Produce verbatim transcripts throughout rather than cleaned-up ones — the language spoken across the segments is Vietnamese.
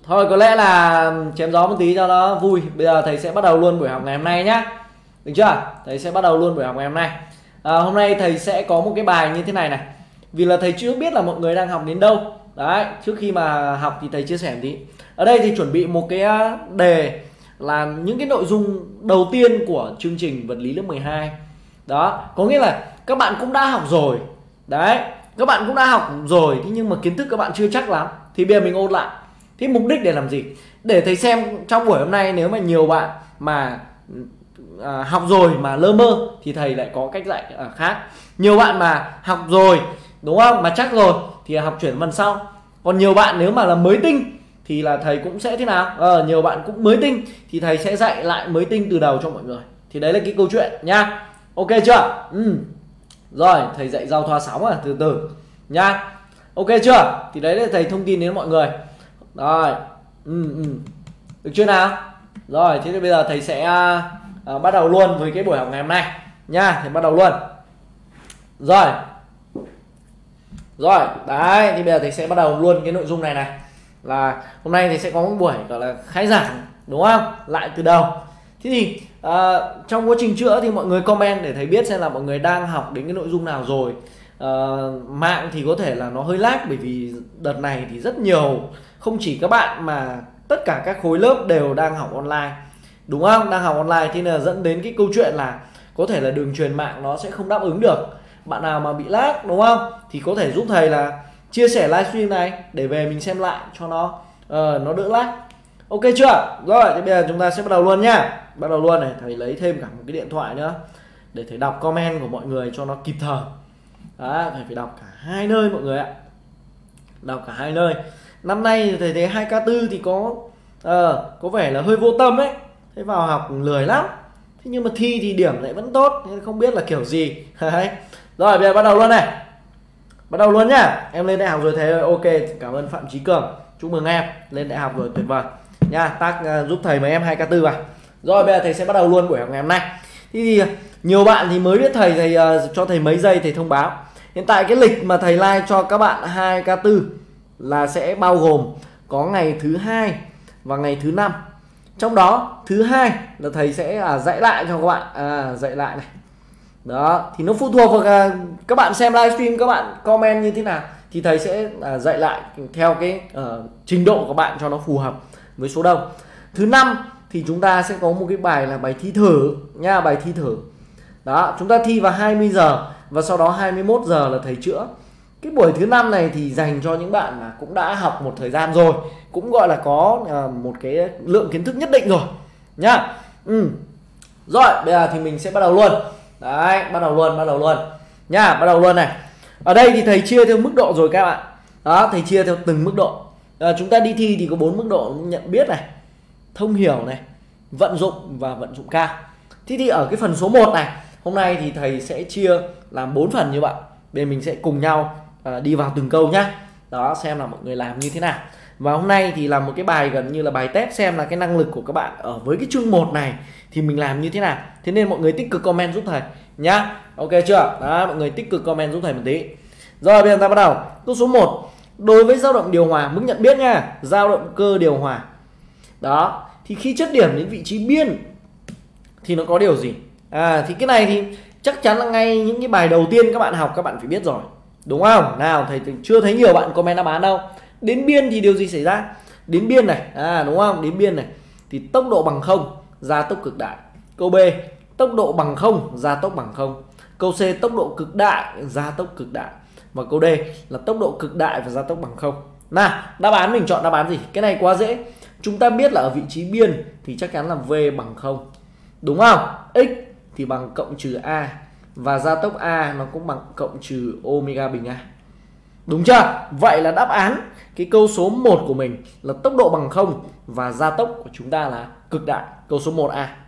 Thôi có lẽ là chém gió một tí cho nó vui. Bây giờ thầy sẽ bắt đầu luôn buổi học ngày hôm nay nhá. Được chưa? Thầy sẽ bắt đầu luôn buổi học ngày hôm nay. à, Hôm nay thầy sẽ có một cái bài như thế này này. Vì là thầy chưa biết là mọi người đang học đến đâu. Đấy, trước khi mà học thì thầy chia sẻ một tí. Ở đây thì chuẩn bị một cái đề là những cái nội dung đầu tiên của chương trình vật lý lớp mười hai. Đó, có nghĩa là các bạn cũng đã học rồi. Đấy, các bạn cũng đã học rồi, thế nhưng mà kiến thức các bạn chưa chắc lắm. Thì bây giờ mình ôn lại. Thế mục đích để làm gì? Để thầy xem trong buổi hôm nay nếu mà nhiều bạn mà à, học rồi mà lơ mơ thì thầy lại có cách dạy à, khác. Nhiều bạn mà học rồi, đúng không? Mà chắc rồi thì học chuyển phần sau. Còn nhiều bạn nếu mà là mới tinh thì là thầy cũng sẽ thế nào? Ờ, nhiều bạn cũng mới tinh thì thầy sẽ dạy lại mới tinh từ đầu cho mọi người. Thì đấy là cái câu chuyện nha. Ok chưa? Ừ. Rồi, thầy dạy giao thoa sóng à, từ từ nha. Ok chưa? Thì đấy là thầy thông tin đến mọi người. Rồi, ừ, ừ. Được chưa nào? Rồi, thế thì bây giờ thầy sẽ à, bắt đầu luôn với cái buổi học ngày hôm nay nha. Thầy bắt đầu luôn. Rồi. Rồi, đấy, thì bây giờ thầy sẽ bắt đầu luôn cái nội dung này này. Là hôm nay thì sẽ có một buổi gọi là khai giảng, đúng không? Lại từ đầu. Thế thì à, trong quá trình chữa thì mọi người comment để thầy biết xem là mọi người đang học đến cái nội dung nào rồi. à, Mạng thì có thể là nó hơi lag, bởi vì đợt này thì rất nhiều, không chỉ các bạn mà tất cả các khối lớp đều đang học online, đúng không? Đang học online thì là dẫn đến cái câu chuyện là có thể là đường truyền mạng nó sẽ không đáp ứng được. Bạn nào mà bị lag, đúng không, thì có thể giúp thầy là chia sẻ livestream này để về mình xem lại cho nó uh, nó đỡ lag. Ok chưa? Rồi thì bây giờ chúng ta sẽ bắt đầu luôn nhá. Bắt đầu luôn này, thầy lấy thêm cả một cái điện thoại nữa để thầy đọc comment của mọi người cho nó kịp thời. Đó, thầy phải đọc cả hai nơi mọi người ạ. Đọc cả hai nơi. Năm nay thầy thấy hai K tư thì có uh, có vẻ là hơi vô tâm ấy. Thế vào học lười lắm. Thế nhưng mà thi thì điểm lại vẫn tốt, nên không biết là kiểu gì. Rồi bây giờ bắt đầu luôn này. Bắt đầu luôn nhá. Em lên đại học rồi thầy ơi. Ok, cảm ơn Phạm Chí Cường. Chúc mừng em lên đại học rồi, tuyệt vời nha. Tác uh, giúp thầy mấy em hai K tư vào. Rồi bây giờ thầy sẽ bắt đầu luôn buổi học ngày hôm nay. Thì, thì nhiều bạn thì mới biết thầy, thầy uh, cho thầy mấy giây thầy thông báo. Hiện tại cái lịch mà thầy like cho các bạn hai K tư là sẽ bao gồm có ngày thứ hai và ngày thứ năm. Trong đó thứ hai là thầy sẽ à, dạy lại cho các bạn, à, dạy lại này. Đó, thì nó phụ thuộc vào à, các bạn xem livestream, các bạn comment như thế nào thì thầy sẽ à, dạy lại theo cái uh, trình độ của bạn cho nó phù hợp với số đông. Thứ năm thì chúng ta sẽ có một cái bài là bài thi thử nha, bài thi thử. Đó, chúng ta thi vào hai mươi giờ và sau đó hai mươi mốt giờ là thầy chữa. Cái buổi thứ năm này thì dành cho những bạn mà cũng đã học một thời gian rồi, cũng gọi là có uh, một cái lượng kiến thức nhất định rồi nhá. Ừ. Rồi bây giờ thì mình sẽ bắt đầu luôn. Đấy, bắt đầu luôn, bắt đầu luôn nhá, bắt đầu luôn này. Ở đây thì thầy chia theo mức độ rồi các bạn. Đó, thầy chia theo từng mức độ. À, chúng ta đi thi thì có bốn mức độ: nhận biết này, thông hiểu này, vận dụng và vận dụng cao. Thế thì ở cái phần số một này, hôm nay thì thầy sẽ chia làm bốn phần như vậy. Để mình sẽ cùng nhau à, đi vào từng câu nhá. Đó, xem là mọi người làm như thế nào. Và hôm nay thì làm một cái bài gần như là bài test xem là cái năng lực của các bạn ở với cái chương một này thì mình làm như thế nào. Thế nên mọi người tích cực comment giúp thầy nhá. Ok chưa? Đó, mọi người tích cực comment giúp thầy một tí. Rồi bây giờ ta bắt đầu. Câu số một. Đối với dao động điều hòa, mức nhận biết nha, dao động cơ điều hòa. Đó, thì khi chất điểm đến vị trí biên thì nó có điều gì? À, thì cái này thì chắc chắn là ngay những cái bài đầu tiên các bạn học các bạn phải biết rồi, đúng không? Nào, thầy chưa thấy nhiều bạn comment đáp án đâu. Đến biên thì điều gì xảy ra? Đến biên này, à đúng không? Đến biên này thì tốc độ bằng không, gia tốc cực đại. Câu B, tốc độ bằng không, gia tốc bằng không. Câu C, tốc độ cực đại, gia tốc cực đại. Và câu D là tốc độ cực đại và gia tốc bằng không. Nào, đáp án mình chọn đáp án gì? Cái này quá dễ. Chúng ta biết là ở vị trí biên thì chắc chắn là V bằng không, đúng không? X thì bằng cộng trừ A, và gia tốc A nó cũng bằng cộng trừ omega bình A. Đúng chưa? Vậy là đáp án cái câu số một của mình là tốc độ bằng không và gia tốc của chúng ta là cực đại. Câu số một A.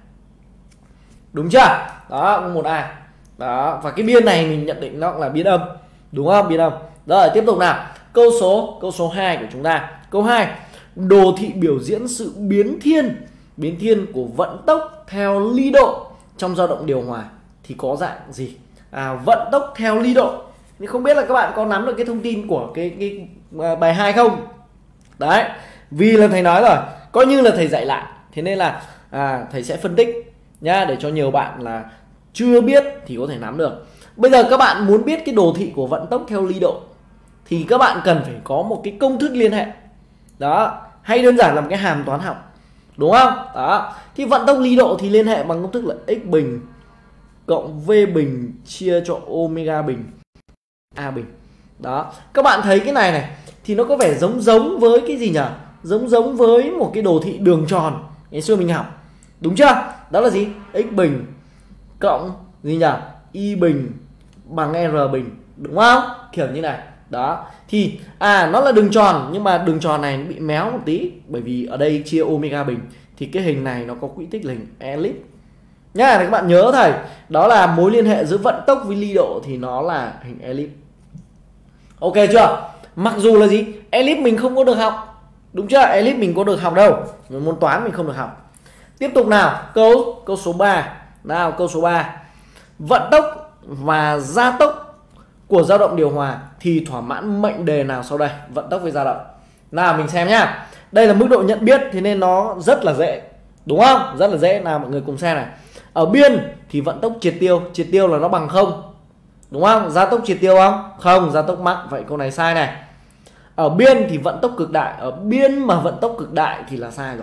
Đúng chưa? Đó, một A. Đó, và cái biên này mình nhận định nó là biên âm. Đúng không? Biên âm. Rồi, tiếp tục nào. Câu số câu số hai của chúng ta. Câu hai. Đồ thị biểu diễn sự biến thiên, biến thiên của vận tốc theo ly độ trong dao động điều hòa thì có dạng gì? À, vận tốc theo ly độ. Nhưng không biết là các bạn có nắm được cái thông tin của cái, cái bài hai không? Đấy, Vì là thầy nói rồi, coi như là thầy dạy lại, thế nên là à, thầy sẽ phân tích nhá, để cho nhiều bạn là chưa biết thì có thể nắm được. Bây giờ các bạn muốn biết cái đồ thị của vận tốc theo ly độ thì các bạn cần phải có một cái công thức liên hệ. Đó, hay đơn giản là một cái hàm toán học, đúng không? Đó, thì vận tốc ly độ thì liên hệ bằng công thức là x bình cộng v bình chia cho omega bình a bình. Đó, các bạn thấy cái này này thì nó có vẻ giống giống với cái gì nhỉ? Giống giống với một cái đồ thị đường tròn ngày xưa mình học, đúng chưa? Đó là gì? X bình cộng gì nhỉ? Y bình bằng R bình, đúng không? Kiểu như này. Đó, thì à nó là đường tròn, nhưng mà đường tròn này nó bị méo một tí, bởi vì ở đây chia omega bình thì cái hình này nó có quỹ tích là hình elip nhá. Các bạn nhớ thầy, đó là mối liên hệ giữa vận tốc với ly độ thì nó là hình elip. Ok chưa? Mặc dù là gì? Elip mình không có được học, đúng chưa? Elip mình có được học đâu, môn toán mình không được học. Tiếp tục nào, câu câu số ba. Nào, câu số ba. Vận tốc và gia tốc của dao động điều hòa thì thỏa mãn mệnh đề nào sau đây? Vận tốc với dao động. Nào mình xem nhá. Đây là mức độ nhận biết, thế nên nó rất là dễ, đúng không? Rất là dễ. Nào mọi người cùng xem này. Ở biên thì vận tốc triệt tiêu, triệt tiêu là nó bằng không, đúng không? Gia tốc triệt tiêu không? Không, gia tốc mắc. Vậy câu này sai này. Ở biên thì vận tốc cực đại, ở biên mà vận tốc cực đại thì là sai rồi.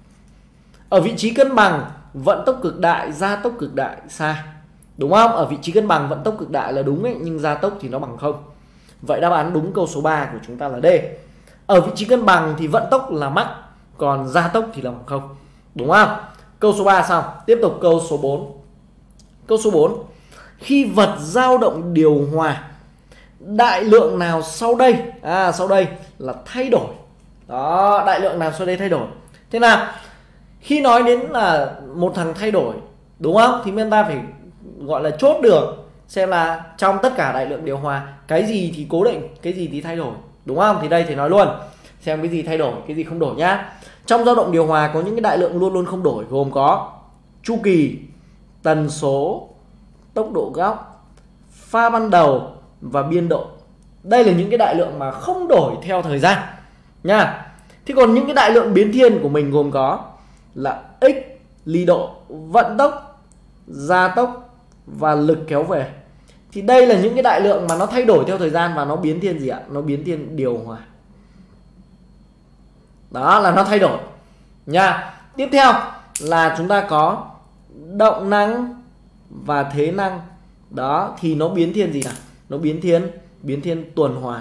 Ở vị trí cân bằng vận tốc cực đại, gia tốc cực đại, sai, đúng không? Ở vị trí cân bằng vận tốc cực đại là đúng ấy, nhưng gia tốc thì nó bằng không. Vậy đáp án đúng câu số ba của chúng ta là D. Ở vị trí cân bằng thì vận tốc là mắc, còn gia tốc thì là bằng không, đúng không? Câu số ba xong. Tiếp tục câu số bốn. Câu số bốn. Khi vật dao động điều hòa, đại lượng nào sau đây? À, sau đây là thay đổi. Đó, đại lượng nào sau đây thay đổi? Thế nào? Khi nói đến là một thằng thay đổi, đúng không? Thì chúng ta phải gọi là chốt được xem là trong tất cả đại lượng điều hòa, cái gì thì cố định, cái gì thì thay đổi, đúng không? Thì đây thì nói luôn xem cái gì thay đổi, cái gì không đổi nhá. Trong dao động điều hòa có những cái đại lượng luôn luôn không đổi, gồm có chu kỳ, tần số, tốc độ góc, pha ban đầu và biên độ. Đây là những cái đại lượng mà không đổi theo thời gian nha. Thế còn những cái đại lượng biến thiên của mình gồm có là x, ly độ, vận tốc, gia tốc và lực kéo về. Thì đây là những cái đại lượng mà nó thay đổi theo thời gian và nó biến thiên gì ạ? Nó biến thiên điều hòa. Đó là nó thay đổi nha. Tiếp theo là chúng ta có động năng và thế năng. Đó thì nó biến thiên gì nào? Nó biến thiên biến thiên tuần hoàn.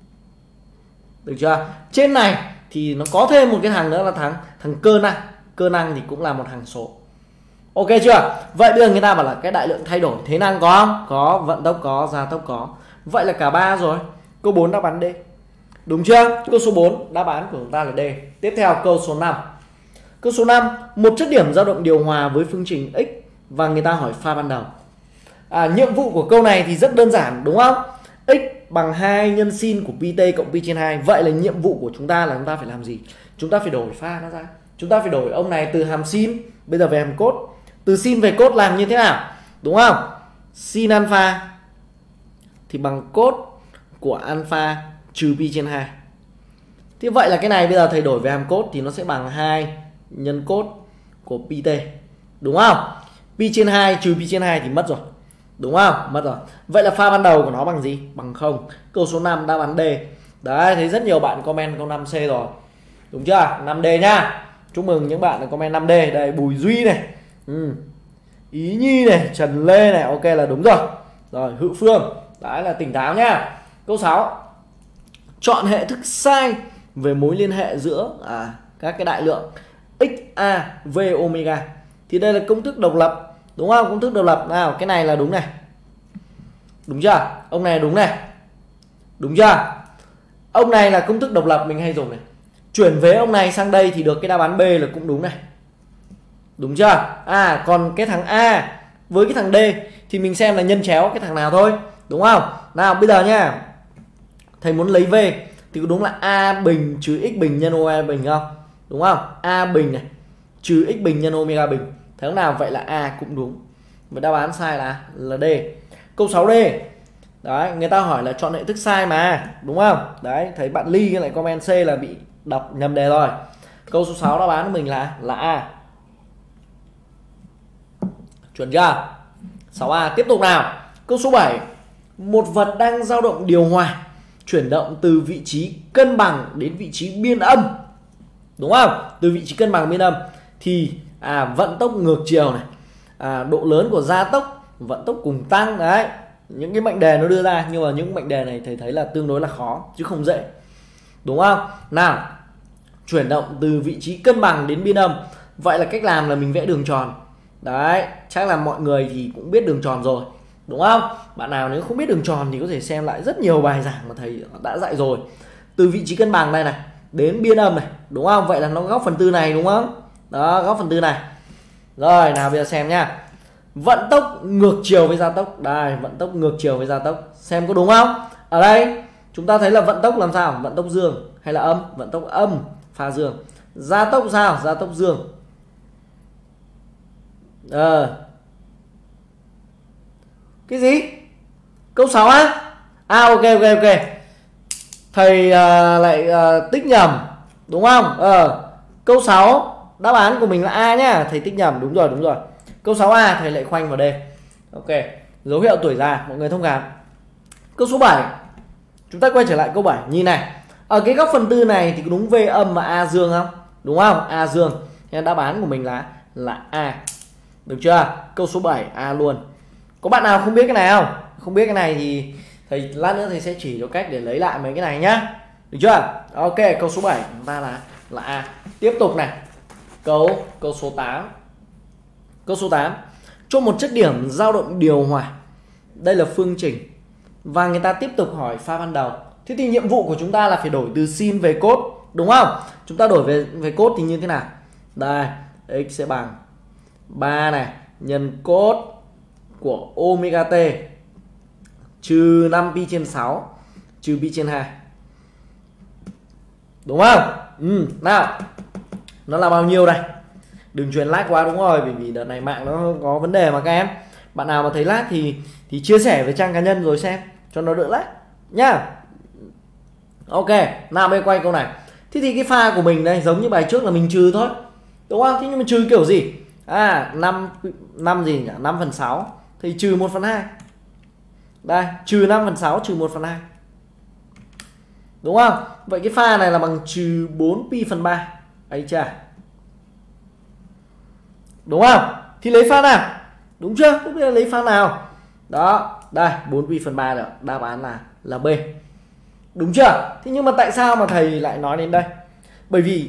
Được chưa? Trên này thì nó có thêm một cái thằng nữa là thằng thằng cơ năng. Cơ năng thì cũng là một hằng số. Ok chưa? Vậy bây giờ người ta bảo là cái đại lượng thay đổi, thế năng có không? Có, vận tốc có, gia tốc có. Vậy là cả ba rồi. Câu bốn đáp án D. Đúng chưa? Câu số bốn đáp án của chúng ta là D. Tiếp theo câu số năm. Câu số năm, một chất điểm dao động điều hòa với phương trình x và người ta hỏi pha ban đầu. À, nhiệm vụ của câu này thì rất đơn giản, đúng không? X bằng hai nhân sin của pi t cộng pi trên hai. Vậy là nhiệm vụ của chúng ta là chúng ta phải làm gì? Chúng ta phải đổi pha nó ra. Chúng ta phải đổi ông này từ hàm sin bây giờ về hàm cos. Từ sin về cos làm như thế nào? Đúng không? Sin alpha thì bằng cos của alpha trừ pi trên hai. Thế vậy là cái này bây giờ thầy đổi về hàm cos thì nó sẽ bằng hai nhân cos của pi t. Đúng không? Pi trên hai trừ pi trên hai thì mất rồi. Đúng không? Mất rồi. Vậy là pha ban đầu của nó bằng gì? Bằng không. Câu số năm đáp án D. Đấy, thấy rất nhiều bạn comment câu năm C rồi. Đúng chưa? năm D nhá. Chúc mừng những bạn đã comment năm D. Đây, Bùi Duy này, ừ. Ý Nhi này, Trần Lê này. Ok là đúng rồi. Rồi, Hữu Phương. Đấy là tỉnh táo nhá. Câu sáu. Chọn hệ thức sai về mối liên hệ giữa à, các cái đại lượng xa v omega. Thì đây là công thức độc lập, đúng không? Công thức độc lập. Nào, cái này là đúng này. Đúng chưa? Ông này đúng này. Đúng chưa? Ông này là công thức độc lập mình hay dùng này. Chuyển vế ông này sang đây thì được cái đáp án B là cũng đúng này. Đúng chưa? À, còn cái thằng A với cái thằng D thì mình xem là nhân chéo cái thằng nào thôi. Đúng không? Nào, bây giờ nha, thầy muốn lấy V thì có đúng là A bình trừ x bình nhân omega bình không? Đúng không? A bình này trừ x bình nhân omega bình. Thế nào? Vậy là A cũng đúng. Và đáp án sai là là D. Câu sáu D. Đấy, người ta hỏi là chọn hệ thức sai mà, đúng không? Đấy, thấy bạn Ly lại comment C là bị đọc nhầm đề rồi. Câu số sáu đáp án của mình là là A. Chuẩn chưa? sáu A. Tiếp tục nào. Câu số bảy. Một vật đang dao động điều hòa, chuyển động từ vị trí cân bằng đến vị trí biên âm. Đúng không? Từ vị trí cân bằng biên âm thì à, vận tốc ngược chiều này, à, độ lớn của gia tốc, vận tốc cùng tăng đấy. Những cái mệnh đề nó đưa ra, nhưng mà những mệnh đề này thầy thấy là tương đối là khó chứ không dễ. Đúng không? Nào, chuyển động từ vị trí cân bằng đến biên âm. Vậy là cách làm là mình vẽ đường tròn. Đấy, chắc là mọi người thì cũng biết đường tròn rồi. Đúng không? Bạn nào nếu không biết đường tròn thì có thể xem lại rất nhiều bài giảng mà thầy đã dạy rồi. Từ vị trí cân bằng đây này đến biên âm này, đúng không? Vậy là nó góc phần tư này đúng không? Đó, góc phần tư này. Rồi, nào bây giờ xem nha. Vận tốc ngược chiều với gia tốc. Đây, vận tốc ngược chiều với gia tốc. Xem có đúng không? Ở đây chúng ta thấy là vận tốc làm sao? Vận tốc dương hay là âm? Vận tốc âm, pha dương. Gia tốc sao? Gia tốc dương. Ờ. Cái gì? Câu sáu á? À ok ok ok. Thầy uh, lại uh, tích nhầm. Đúng không? Ờ. Câu sáu đáp án của mình là A nhá. Thầy tích nhầm. Đúng rồi đúng rồi. Câu sáu A thầy lại khoanh vào D. Ok. Dấu hiệu tuổi già, mọi người thông cảm. Câu số bảy. Chúng ta quay trở lại câu bảy. Nhìn này. Ở cái góc phần tư này thì có đúng V âm và A dương không? Đúng không? A dương. Nên đáp án của mình là là A. Được chưa? Câu số bảy A luôn. Có bạn nào không biết cái này không? Không biết cái này thì thầy lát nữa thầy sẽ chỉ cho cách để lấy lại mấy cái này nhá. Được chưa? Ok, câu số bảy chúng ta là là A. Tiếp tục này. Câu câu số tám. Câu số tám. Cho một chất điểm dao động điều hòa. Đây là phương trình. Và người ta tiếp tục hỏi pha ban đầu. Thế thì nhiệm vụ của chúng ta là phải đổi từ sin về cos, đúng không? Chúng ta đổi về về cos thì như thế nào? Đây, x sẽ bằng ba này nhân cos của omega t trừ năm pi trên sáu trừ pi trên hai. Đúng không? Ừ, nào. Nó là bao nhiêu đây? Đừng truyền lát quá, đúng rồi, bởi vì đợt này mạng nó có vấn đề mà các em. Bạn nào mà thấy lát thì thì chia sẻ với trang cá nhân rồi xem cho nó đỡ lát nhá. Ok, nào bây quay câu này. Thế thì cái pha của mình đây giống như bài trước là mình trừ thôi. Đúng không? Thế nhưng mà trừ kiểu gì? À, năm năm gì nhỉ? năm phần sáu thì trừ một phần hai. Đây, trừ năm phần sáu trừ một phần hai. Đúng không? Vậy cái pha này là bằng trừ bốn pi phần ba. Ấy chà. Đúng không? Thì lấy pha nào? Đúng chưa? Thế bây giờ lấy pha nào? Đó, đây, bốn pi phần ba rồi. Đáp án là là B. Đúng chưa? Thế nhưng mà tại sao mà thầy lại nói đến đây? Bởi vì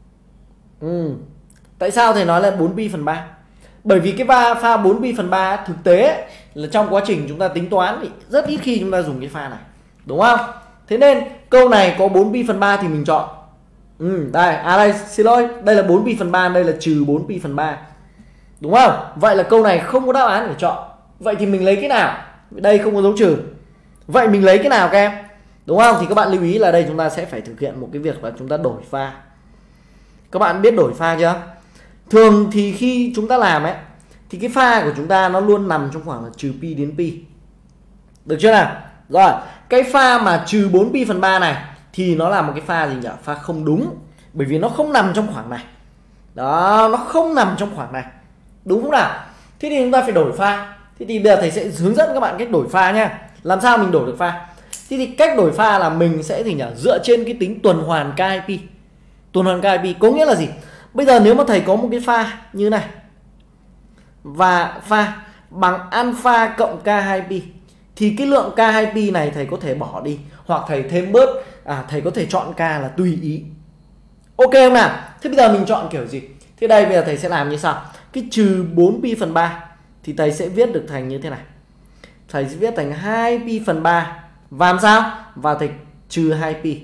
ừ, tại sao thầy nói là bốn pi phần ba? Bởi vì cái pha pha bốn pi phần ba thực tế là trong quá trình chúng ta tính toán thì rất ít khi chúng ta dùng cái pha này. Đúng không? Thế nên câu này có bốn pi phần ba thì mình chọn. Ừ, đây, à đây, xin lỗi, đây là bốn pi phần ba, đây là trừ bốn pi phần ba. Đúng không? Vậy là câu này không có đáp án để chọn. Vậy thì mình lấy cái nào? Đây không có dấu trừ. Vậy mình lấy cái nào các em? Đúng không? Thì các bạn lưu ý là đây chúng ta sẽ phải thực hiện một cái việc là chúng ta đổi pha. Các bạn biết đổi pha chưa? Thường thì khi chúng ta làm ấy thì cái pha của chúng ta nó luôn nằm trong khoảng là trừ pi đến pi. Được chưa nào? Rồi, cái pha mà trừ bốn pi phần ba này thì nó là một cái pha gì nhỉ? Pha không đúng. Bởi vì nó không nằm trong khoảng này. Đó, nó không nằm trong khoảng này. Đúng không nào? Thế thì chúng ta phải đổi pha. Thế thì bây giờ thầy sẽ hướng dẫn các bạn cách đổi pha nha. Làm sao mình đổi được pha? Thế thì cách đổi pha là mình sẽ gì nhỉ? Dựa trên cái tính tuần hoàn K hai pi. Tuần hoàn K hai pi có nghĩa là gì? Bây giờ nếu mà thầy có một cái pha như này và pha bằng alpha cộng K hai pi thì cái lượng K hai pi này thầy có thể bỏ đi hoặc thầy thêm bớt, à thầy có thể chọn K là tùy ý. Ok không nào? Thế bây giờ mình chọn kiểu gì? Thế đây bây giờ thầy sẽ làm như sau. Cái trừ bốn pi phần ba thì thầy sẽ viết được thành như thế này. Thầy sẽ viết thành hai pi phần ba và làm sao? Và thầy trừ hai pi.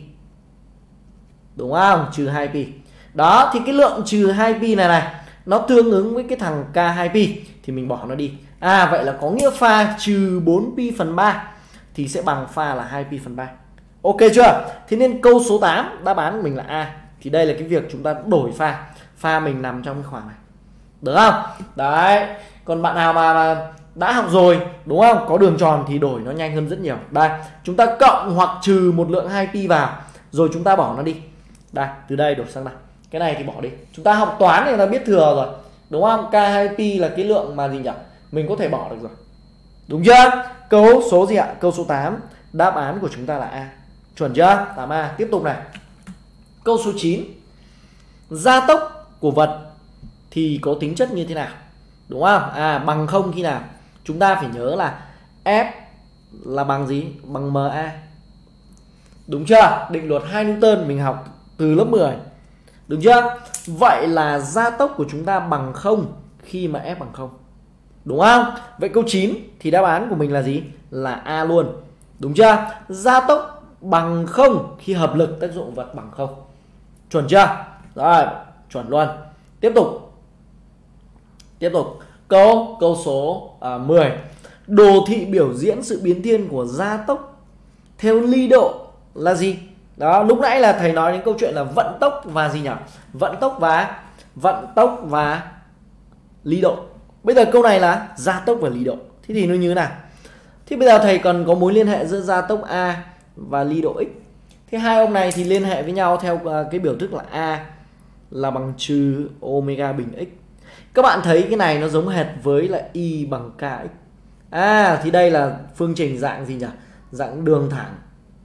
Đúng không? Trừ hai pi. Đó, thì cái lượng trừ hai pi này này nó tương ứng với cái thằng K hai pi thì mình bỏ nó đi. À vậy là có nghĩa pha trừ bốn pi phần ba thì sẽ bằng pha là hai pi phần ba. Ok chưa? Thế nên câu số tám đáp án của mình là A. Thì đây là cái việc chúng ta đổi pha. Pha mình nằm trong cái khoảng này. Được không? Đấy. Còn bạn nào mà, mà đã học rồi, đúng không? Có đường tròn thì đổi nó nhanh hơn rất nhiều. Đây, chúng ta cộng hoặc trừ một lượng hai pi vào rồi chúng ta bỏ nó đi. Đây, từ đây đổ sang đây. Cái này thì bỏ đi. Chúng ta học toán thì chúng ta biết thừa rồi, đúng không? K hai pi là cái lượng mà gì nhỉ? Mình có thể bỏ được rồi. Đúng chưa? Câu số gì ạ? Câu số tám. Đáp án của chúng ta là A. Chuẩn chưa? tám A. Tiếp tục này. Câu số chín. Gia tốc của vật thì có tính chất như thế nào? Đúng không? À, bằng không khi nào? Chúng ta phải nhớ là F là bằng gì? Bằng ma. Đúng chưa? Định luật hai Newton mình học từ lớp mười. Đúng chưa? Vậy là gia tốc của chúng ta bằng không khi mà F bằng không. Đúng không? Vậy câu chín thì đáp án của mình là gì? Là A luôn. Đúng chưa? Gia tốc bằng không khi hợp lực tác dụng vật bằng không. Chuẩn chưa? Rồi, chuẩn luôn. Tiếp tục. Tiếp tục. Câu câu số à, mười. Đồ thị biểu diễn sự biến thiên của gia tốc theo ly độ là gì? Đó, lúc nãy là thầy nói đến câu chuyện là vận tốc và gì nhỉ? Vận tốc và vận tốc và ly độ. Bây giờ câu này là gia tốc và ly độ. Thế thì nó như thế nào? Thì bây giờ thầy còn có mối liên hệ giữa gia tốc A và ly độ x. Thế hai ông này thì liên hệ với nhau theo cái biểu thức là A là bằng trừ omega bình x. Các bạn thấy cái này nó giống hệt với là y bằng kx. À, thì đây là phương trình dạng gì nhỉ? Dạng đường thẳng.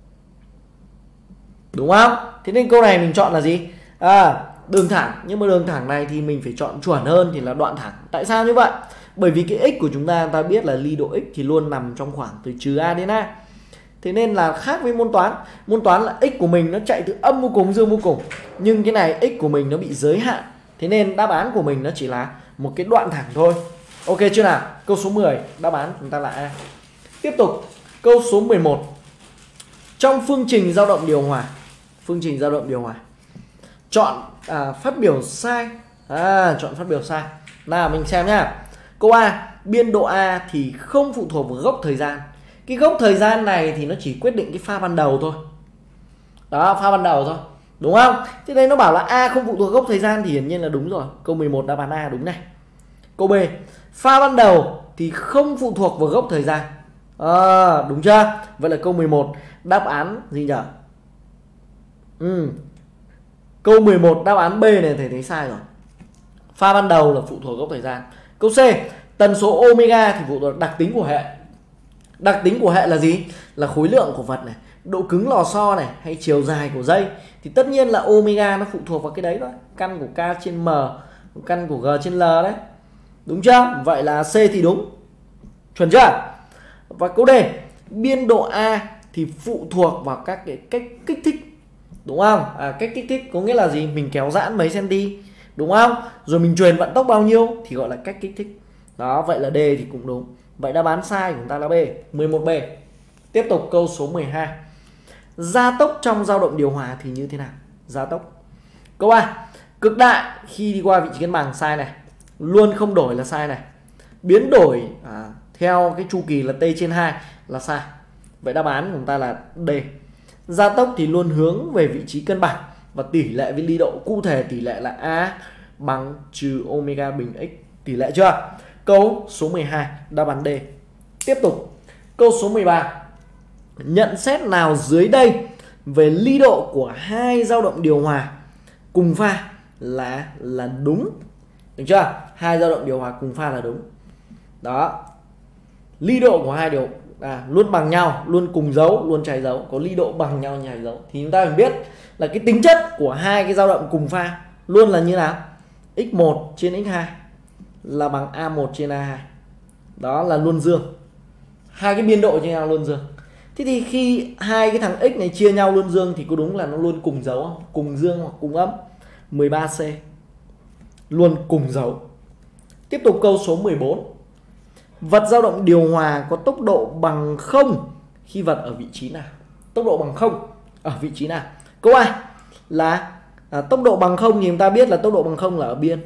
Đúng không? Thế nên câu này mình chọn là gì? À, đường thẳng. Nhưng mà đường thẳng này thì mình phải chọn chuẩn hơn thì là đoạn thẳng. Tại sao như vậy? Bởi vì cái x của chúng ta ta biết là ly độ x thì luôn nằm trong khoảng từ trừ A đến A. Thế nên là khác với môn toán. Môn toán là x của mình nó chạy từ âm vô cùng dương vô cùng. Nhưng cái này x của mình nó bị giới hạn. Thế nên đáp án của mình nó chỉ là một cái đoạn thẳng thôi. Ok chưa nào? Câu số mười, đáp án chúng ta là A. Tiếp tục, câu số mười một. Trong phương trình dao động điều hòa, phương trình dao động điều hòa, chọn à, phát biểu sai. À, chọn phát biểu sai. Nào mình xem nhá. Câu A, biên độ A thì không phụ thuộc vào gốc thời gian. Cái gốc thời gian này thì nó chỉ quyết định cái pha ban đầu thôi. Đó, pha ban đầu thôi. Đúng không? Thế đây nó bảo là A không phụ thuộc gốc thời gian thì hiển nhiên là đúng rồi. Câu mười một đáp án A đúng này. Câu B, pha ban đầu thì không phụ thuộc vào gốc thời gian. À, đúng chưa? Vậy là câu mười một đáp án gì nhỉ? Ừ. Câu mười một đáp án B này thầy thấy sai rồi. Pha ban đầu là phụ thuộc gốc thời gian. Câu C, tần số omega thì phụ thuộc đặc tính của hệ. Đặc tính của hệ là gì? Là khối lượng của vật này, độ cứng lò xo này, hay chiều dài của dây. Thì tất nhiên là omega nó phụ thuộc vào cái đấy thôi. Căn của K trên M, căn của G trên L đấy. Đúng chưa? Vậy là C thì đúng. Chuẩn chưa? Và câu D, biên độ A thì phụ thuộc vào các cái cách kích thích. Đúng không? À, cách kích thích có nghĩa là gì? Mình kéo giãn mấy cm, đúng không? Rồi mình truyền vận tốc bao nhiêu thì gọi là cách kích thích. Đó, vậy là D thì cũng đúng. Vậy đáp án sai của chúng ta là B, mười một B. Tiếp tục câu số mười hai. Gia tốc trong dao động điều hòa thì như thế nào? Gia tốc. Câu A, cực đại khi đi qua vị trí cân bằng sai này. Luôn không đổi là sai này. Biến đổi à, theo cái chu kỳ là T trên hai là sai. Vậy đáp án của chúng ta là D. Gia tốc thì luôn hướng về vị trí cân bằng và tỷ lệ với ly độ, cụ thể tỷ lệ là A bằng trừ omega bình x. Tỷ lệ chưa? Câu số mười hai đáp án D. Tiếp tục, câu số mười ba. Nhận xét nào dưới đây về ly độ của hai dao động điều hòa cùng pha là là đúng. Được chưa? Hai dao động điều hòa cùng pha là đúng. Đó. Ly độ của hai điều à, luôn bằng nhau, luôn cùng dấu, luôn trái dấu. Có ly độ bằng nhau trái dấu thì chúng ta phải biết là cái tính chất của hai cái dao động cùng pha luôn là như nào? x một trên x hai là bằng A một trên A hai. Đó là luôn dương. Hai cái biên độ trên nhau luôn dương. Thế thì khi hai cái thằng x này chia nhau luôn dương thì có đúng là nó luôn cùng dấu không? Cùng dương hoặc cùng âm. mười ba C. Luôn cùng dấu. Tiếp tục câu số mười bốn. Vật dao động điều hòa có tốc độ bằng không khi vật ở vị trí nào? Tốc độ bằng không ở vị trí nào? Câu A là à, tốc độ bằng không thì chúng ta biết là tốc độ bằng không là ở biên.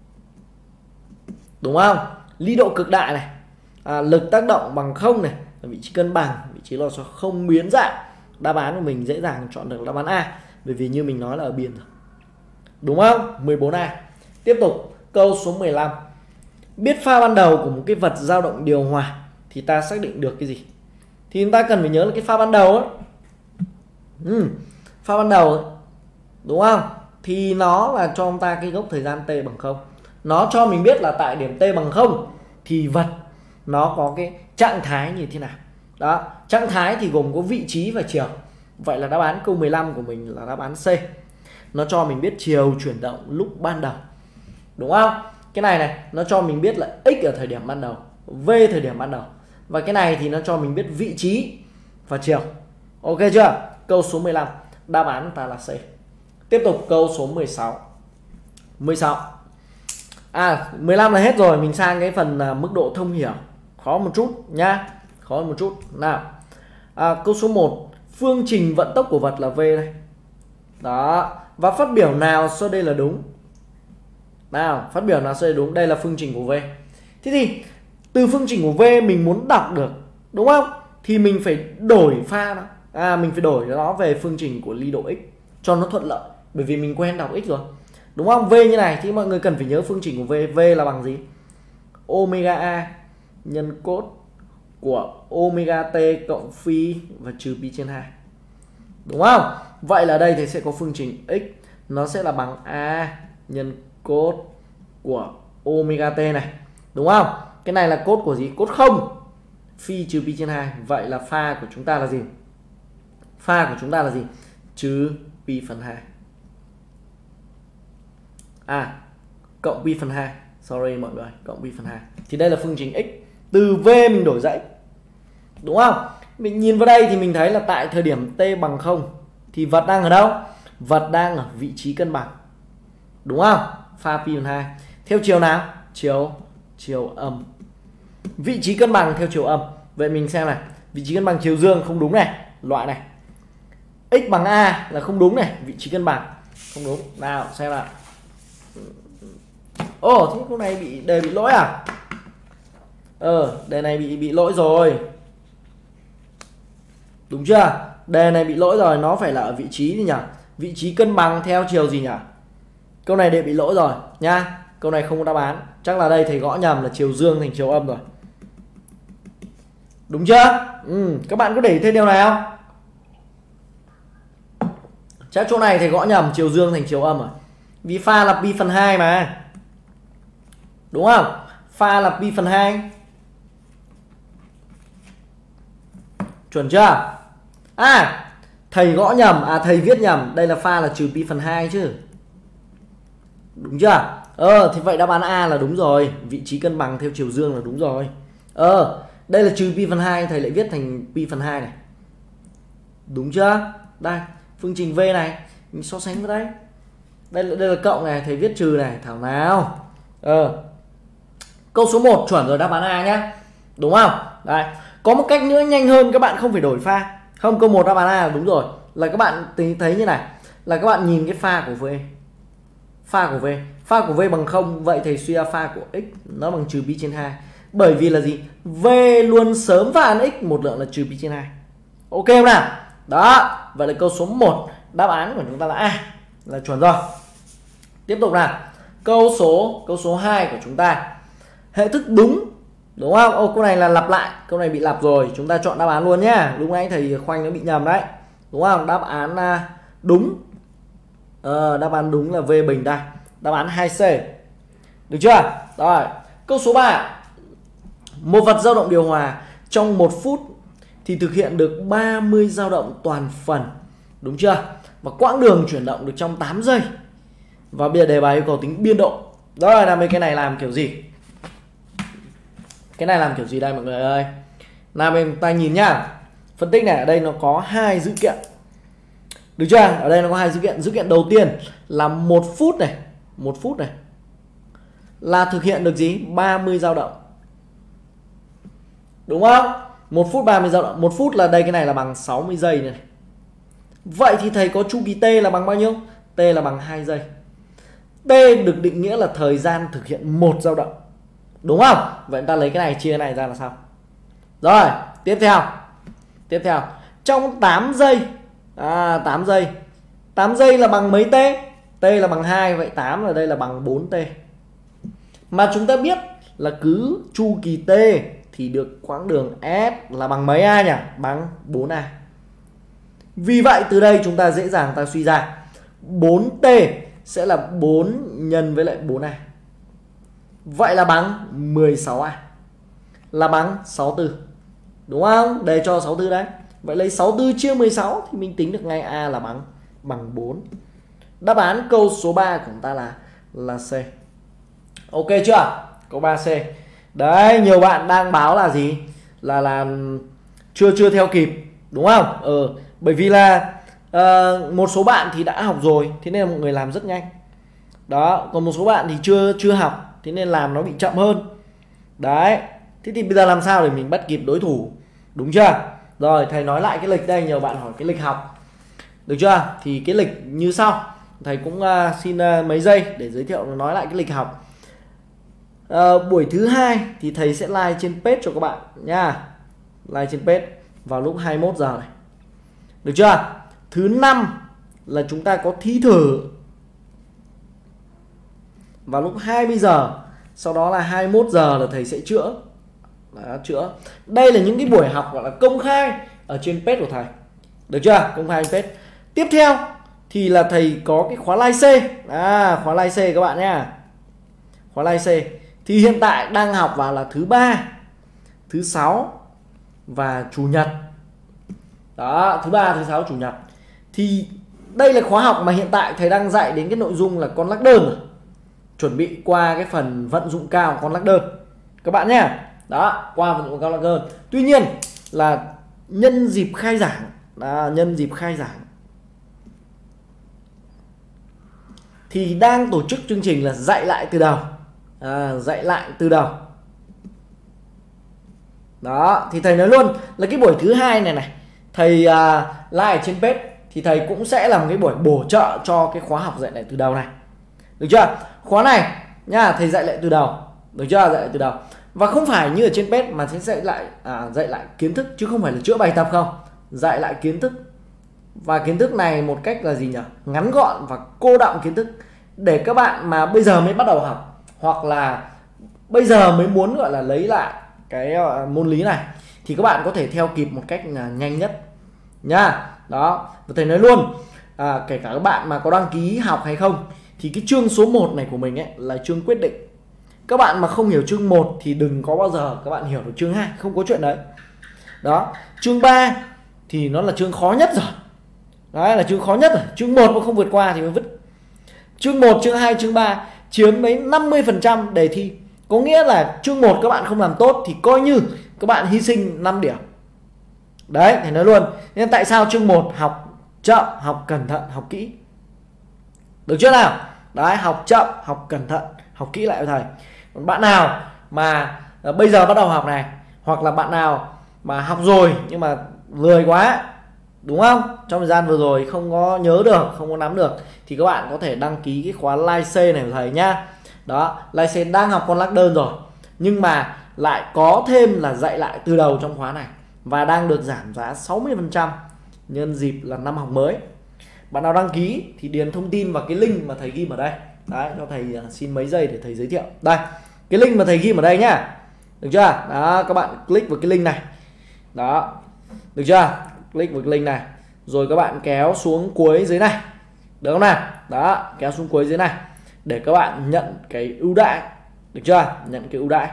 Đúng không? Ly độ cực đại này, à, lực tác động bằng không này, ở vị trí cân bằng, vị trí lò xo không biến dạng. Đáp án của mình dễ dàng chọn được đáp án A, bởi vì như mình nói là ở biên rồi. Đúng không? mười bốn A. Tiếp tục câu số mười lăm. Biết pha ban đầu của một cái vật dao động điều hòa thì ta xác định được cái gì? Thì chúng ta cần phải nhớ là cái pha ban đầu ấy. Ừ, pha ban đầu ấy. đúng không? Thì nó là cho chúng ta cái gốc thời gian t bằng không. Nó cho mình biết là tại điểm t bằng không thì vật nó có cái trạng thái như thế nào. Đó, trạng thái thì gồm có vị trí và chiều. Vậy là đáp án câu mười lăm của mình là đáp án C. Nó cho mình biết chiều chuyển động lúc ban đầu, đúng không? Cái này này nó cho mình biết là x ở thời điểm ban đầu, v thời điểm ban đầu. Và cái này thì nó cho mình biết vị trí và chiều. Ok chưa? Câu số mười lăm, đáp án ta là C. Tiếp tục câu số mười sáu. mười sáu. À, mười lăm là hết rồi, mình sang cái phần uh, mức độ thông hiểu. Khó một chút nhá. Khó một chút. Nào. À, câu số một, phương trình vận tốc của vật là v đây. Đó, và phát biểu nào sau đây là đúng? Nào, phát biểu nào sau đây đúng? Đây là phương trình của v. Thế thì từ phương trình của v mình muốn đọc được, đúng không? Thì mình phải đổi pha nó. À, mình phải đổi nó về phương trình của ly độ x cho nó thuận lợi. Bởi vì mình quen đọc x rồi, đúng không? V như này thì mọi người cần phải nhớ phương trình của v. V là bằng gì? Omega a nhân cos của omega t cộng phi và trừ pi trên hai, đúng không? Vậy là đây thì sẽ có phương trình x nó sẽ là bằng a nhân cos của omega t này, đúng không? Cái này là cos của gì? Cos không phi trừ pi trên hai. Vậy là pha của chúng ta là gì? Pha của chúng ta là gì? Trừ pi phần hai. À, cộng pi phần hai. Sorry mọi người, cộng pi phần hai. Thì đây là phương trình x. Từ v mình đổi ra x, đúng không? Mình nhìn vào đây thì mình thấy là tại thời điểm t bằng không thì vật đang ở đâu? Vật đang ở vị trí cân bằng, đúng không? Pha pi phần hai. Theo chiều nào? Chiều chiều âm. Vị trí cân bằng theo chiều âm. Vậy mình xem này, vị trí cân bằng chiều dương không đúng này, loại này. X bằng a là không đúng này, vị trí cân bằng không đúng. Nào xem nào. Ồ, thế câu này bị đề bị lỗi à? Ờ, đề này bị bị lỗi rồi. Đúng chưa? Đề này bị lỗi rồi, nó phải là ở vị trí gì nhỉ? Vị trí cân bằng theo chiều gì nhỉ? Câu này đề bị lỗi rồi nha. Câu này không có đáp án. Chắc là đây thầy gõ nhầm là chiều dương thành chiều âm rồi. Đúng chưa? Ừ, các bạn có để ý thấy điều này không? Chắc chỗ này thầy gõ nhầm chiều dương thành chiều âm rồi. Vì pha là pi phần hai mà, đúng không? Pha là pi phần hai. Chuẩn chưa? À, thầy gõ nhầm, à thầy viết nhầm, đây là pha là trừ pi phần hai chứ. Đúng chưa? Ờ, thì vậy đáp án A là đúng rồi, vị trí cân bằng theo chiều dương là đúng rồi. Ờ, đây là trừ pi phần hai, thầy lại viết thành pi phần hai này. Đúng chưa? Đây, phương trình V này, mình so sánh với đây. Đây là, đây là cộng này, thầy viết trừ này, thảo nào. Ờ. Câu số một chuẩn rồi, đáp án A nhá. Đúng không? Đây, có một cách nữa nhanh hơn, các bạn không phải đổi pha. Không, câu một đáp án A là đúng rồi. Là các bạn thấy như này, là các bạn nhìn cái pha của V. Pha của V, pha của V bằng không, vậy thầy suy ra pha của x nó bằng trừ pi trên hai. Bởi vì là gì? V luôn sớm phản x một lượng là trừ pi trên hai. Ok không nào? Đó, vậy là câu số một đáp án của chúng ta là A, là chuẩn rồi. Tiếp tục nào. Câu số câu số hai của chúng ta. Hệ thức đúng, đúng không? Ô, câu này là lặp lại, câu này bị lặp rồi, chúng ta chọn đáp án luôn nhá. Lúc nãy thầy Khoanh nó bị nhầm đấy. Đúng không? Đáp án đúng. Ờ, đáp án đúng là V bình đây. Đáp án hai C. Được chưa? Rồi, câu số ba. Một vật dao động điều hòa trong một phút thì thực hiện được ba mươi dao động toàn phần. Đúng chưa? Và quãng đường chuyển động được trong tám giây. Và bây giờ đề bài yêu cầu tính biên độ. Đó là cái này làm kiểu gì? Cái này làm kiểu gì đây mọi người ơi? Nào mình ta nhìn nhá. Phân tích này, ở đây nó có hai dữ kiện. Được chưa? Ở đây nó có hai dữ kiện. Dữ kiện đầu tiên là một phút này, một phút này là thực hiện được gì? ba mươi dao động. Đúng không? một phút ba mươi dao động. một phút là đây, cái này là bằng sáu mươi giây này. Vậy thì thầy có chu kỳ T là bằng bao nhiêu? T là bằng hai giây. T được định nghĩa là thời gian thực hiện một dao động. Đúng không? Vậy ta lấy cái này chia cái này ra là sao? Rồi, tiếp theo. Tiếp theo, trong tám giây. À, tám giây. tám giây là bằng mấy T? T là bằng hai, vậy tám là đây là bằng bốn T. Mà chúng ta biết là cứ chu kỳ T thì được quãng đường S là bằng mấy A nhỉ? Bằng bốn A. Vì vậy từ đây chúng ta dễ dàng ta suy ra bốn t sẽ là bốn nhân với lại bốn a. Vậy là bằng mười sáu a. Là bằng sáu mươi tư. Đúng không? Để cho sáu mươi tư đấy. Vậy lấy sáu mươi tư chia mười sáu thì mình tính được ngay A là bằng bằng bốn. Đáp án câu số ba của chúng ta là là C. Ok chưa? Câu ba C. Đấy, nhiều bạn đang báo là gì? Là là chưa chưa theo kịp, đúng không? Ừ, bởi vì là uh, một số bạn thì đã học rồi, thế nên là mọi người làm rất nhanh. Đó, còn một số bạn thì chưa chưa học, thế nên làm nó bị chậm hơn. Đấy. Thế thì bây giờ làm sao để mình bắt kịp đối thủ? Đúng chưa? Rồi, thầy nói lại cái lịch đây, nhiều bạn hỏi cái lịch học. Được chưa? Thì cái lịch như sau. Thầy cũng uh, xin uh, mấy giây để giới thiệu nói lại cái lịch học. Uh, buổi thứ hai thì thầy sẽ live trên page cho các bạn nha. Live trên page vào lúc hai mươi mốt giờ này. Được chưa? Thứ năm là chúng ta có thi thử vào lúc hai mươi giờ. Sau đó là hai mươi mốt giờ là thầy sẽ chữa. Đó, chữa. Đây là những cái buổi học gọi là công khai ở trên page của thầy. Được chưa? Công khai trên page. Tiếp theo thì là thầy có cái khóa live C. À, khóa live C các bạn nha. Khóa live C thì hiện tại đang học vào là thứ ba, thứ sáu và chủ nhật. Đó, thứ ba, thứ sáu, chủ nhật. Thì đây là khóa học mà hiện tại thầy đang dạy đến cái nội dung là con lắc đơn rồi. Chuẩn bị qua cái phần vận dụng cao con lắc đơn các bạn nhé. Đó, qua vận dụng cao lắc đơn. Tuy nhiên là nhân dịp khai giảng, à, nhân dịp khai giảng thì đang tổ chức chương trình là dạy lại từ đầu. À, dạy lại từ đầu. Đó, thì thầy nói luôn là cái buổi thứ hai này này, thầy uh, live trên page thì thầy cũng sẽ làm cái buổi bổ trợ cho cái khóa học dạy lại từ đầu này. Được chưa? Khóa này nha, thầy dạy lại từ đầu. Được chưa? Dạy lại từ đầu. Và không phải như ở trên page mà thầy dạy lại à, dạy lại kiến thức chứ không phải là chữa bài tập không. Dạy lại kiến thức. Và kiến thức này một cách là gì nhỉ? Ngắn gọn và cô đọng kiến thức để các bạn mà bây giờ mới bắt đầu học hoặc là bây giờ mới muốn gọi là lấy lại cái uh, môn lý này thì các bạn có thể theo kịp một cách là nhanh nhất nha. Đó, và thầy nói luôn à, kể cả các bạn mà có đăng ký học hay không thì cái chương số một này của mình ấy là chương quyết định. Các bạn mà không hiểu chương một thì đừng có bao giờ các bạn hiểu được chương hai, không có chuyện đấy. Đó, chương ba thì nó là chương khó nhất rồi. Đấy là chương khó nhất rồi. Chương một mà không vượt qua thì mới vứt. Chương một, chương hai, chương ba chiếm đến năm mươi phần trăm đề thi. Có nghĩa là chương một các bạn không làm tốt thì coi như các bạn hy sinh năm điểm. Đấy, thầy nói luôn. Nên tại sao chương một học chậm, học cẩn thận, học kỹ. Được chưa nào? Đấy, học chậm, học cẩn thận, học kỹ lại với thầy. Còn bạn nào mà bây giờ bắt đầu học này, hoặc là bạn nào mà học rồi nhưng mà lười quá, đúng không? Trong thời gian vừa rồi không có nhớ được, không có nắm được thì các bạn có thể đăng ký cái khóa live C này của thầy nhá. Đó, live C đang học con lắc đơn rồi nhưng mà lại có thêm là dạy lại từ đầu trong khóa này và đang được giảm giá sáu mươi phần trăm nhân dịp là năm học mới. Bạn nào đăng ký thì điền thông tin vào cái link mà thầy ghi ở đây. Đấy, cho thầy xin mấy giây để thầy giới thiệu. Đây, cái link mà thầy ghi ở đây nhá. Được chưa? Đó, các bạn click vào cái link này. Đó. Được chưa? Click vào cái link này. Rồi các bạn kéo xuống cuối dưới này. Được không nào? Đó, kéo xuống cuối dưới này để các bạn nhận cái ưu đãi. Được chưa? Nhận cái ưu đãi.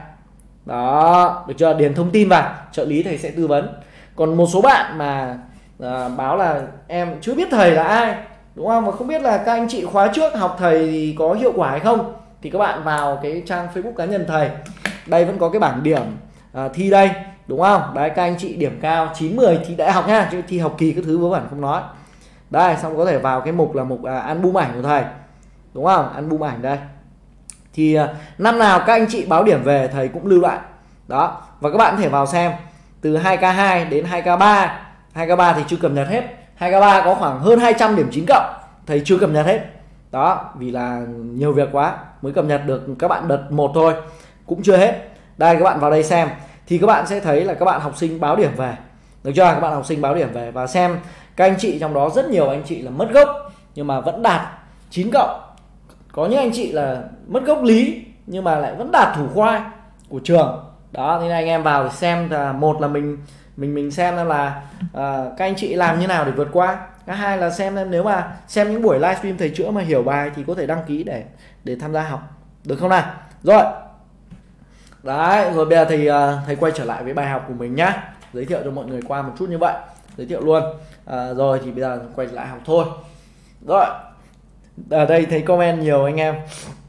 Đó, được chưa? Điền thông tin vào, trợ lý thầy sẽ tư vấn. Còn một số bạn mà à, báo là em chưa biết thầy là ai, đúng không? Mà không biết là các anh chị khóa trước học thầy thì có hiệu quả hay không, thì các bạn vào cái trang Facebook cá nhân thầy. Đây vẫn có cái bảng điểm à, thi đây, đúng không? Đấy, các anh chị điểm cao chín mười thi đại học nha, chứ thi học kỳ cái thứ vớ vẩn không nói. Đây, xong có thể vào cái mục là mục à, album ảnh của thầy, đúng không? Album ảnh đây. Thì à, năm nào các anh chị báo điểm về thầy cũng lưu lại. Đó, và các bạn có thể vào xem từ hai K hai đến hai K ba. hai K ba thì chưa cập nhật hết. hai K ba có khoảng hơn hai trăm điểm chín cộng, thầy chưa cập nhật hết. Đó, vì là nhiều việc quá mới cập nhật được các bạn đợt một thôi, cũng chưa hết. Đây, các bạn vào đây xem thì các bạn sẽ thấy là các bạn học sinh báo điểm về. Được chưa? Các bạn học sinh báo điểm về và xem các anh chị trong đó rất nhiều anh chị là mất gốc nhưng mà vẫn đạt chín cộng. Có những anh chị là mất gốc lý nhưng mà lại vẫn đạt thủ khoa của trường. Đó, nên anh em vào xem là một là mình mình mình xem là uh, các anh chị làm như nào để vượt qua. Cái hai là xem em, nếu mà xem những buổi livestream thầy chữa mà hiểu bài thì có thể đăng ký để để tham gia học, được không nào? Rồi. Đấy, rồi bây giờ thì thầy quay trở lại với bài học của mình nhá. Giới thiệu cho mọi người qua một chút như vậy, giới thiệu luôn. À, rồi thì bây giờ quay trở lại học thôi. Rồi. Ở đây thấy comment nhiều anh em.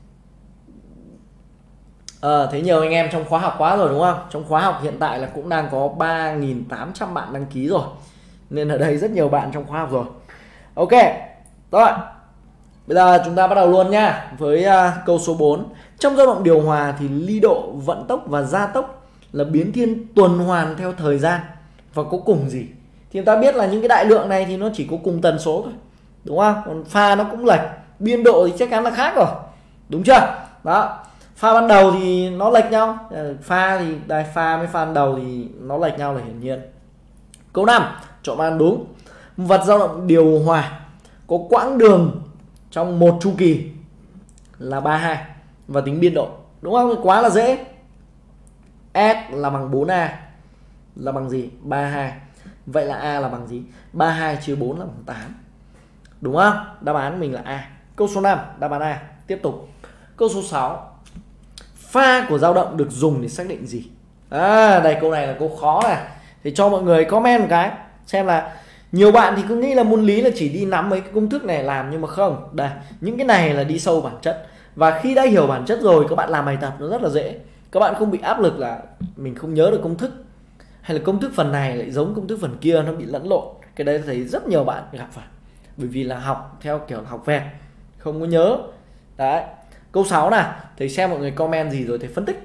À, thấy nhiều anh em trong khóa học quá rồi đúng không? Trong khóa học hiện tại là cũng đang có ba nghìn tám trăm bạn đăng ký rồi. Nên ở đây rất nhiều bạn trong khóa học rồi. Ok. Rồi. Bây giờ chúng ta bắt đầu luôn nha. Với uh, câu số bốn. Trong dao động điều hòa thì ly độ, vận tốc và gia tốc là biến thiên tuần hoàn theo thời gian và có cùng gì? Thì chúng ta biết là những cái đại lượng này thì nó chỉ có cùng tần số thôi, đúng không? Còn pha nó cũng lệch, biên độ thì chắc chắn là khác rồi, đúng chưa? Đó. Pha ban đầu thì nó lệch nhau, pha thì đây, pha với pha ban đầu thì nó lệch nhau là hiển nhiên. Câu năm, chọn đáp án đúng. Vật dao động điều hòa có quãng đường trong một chu kỳ là ba mươi hai và tính biên độ, đúng không? Quá là dễ. S là bằng bốn A là bằng gì? ba mươi hai. Vậy là A là bằng gì? ba mươi hai chia bốn là bằng tám. Đúng không? Đáp án mình là A. Câu số năm, đáp án A. Tiếp tục. Câu số sáu. Pha của dao động được dùng để xác định gì? À, đây câu này là câu khó này. Thì cho mọi người comment một cái xem là nhiều bạn thì cứ nghĩ là môn lý là chỉ đi nắm mấy cái công thức này làm, nhưng mà không. Đây, những cái này là đi sâu bản chất. Và khi đã hiểu bản chất rồi các bạn làm bài tập nó rất là dễ. Các bạn không bị áp lực là mình không nhớ được công thức, hay là công thức phần này lại giống công thức phần kia, nó bị lẫn lộn. Cái đấy thấy rất nhiều bạn gặp phải. Bởi vì là học theo kiểu học vẹt, không có nhớ. Đấy. Câu sáu nào, thầy xem mọi người comment gì rồi thầy phân tích.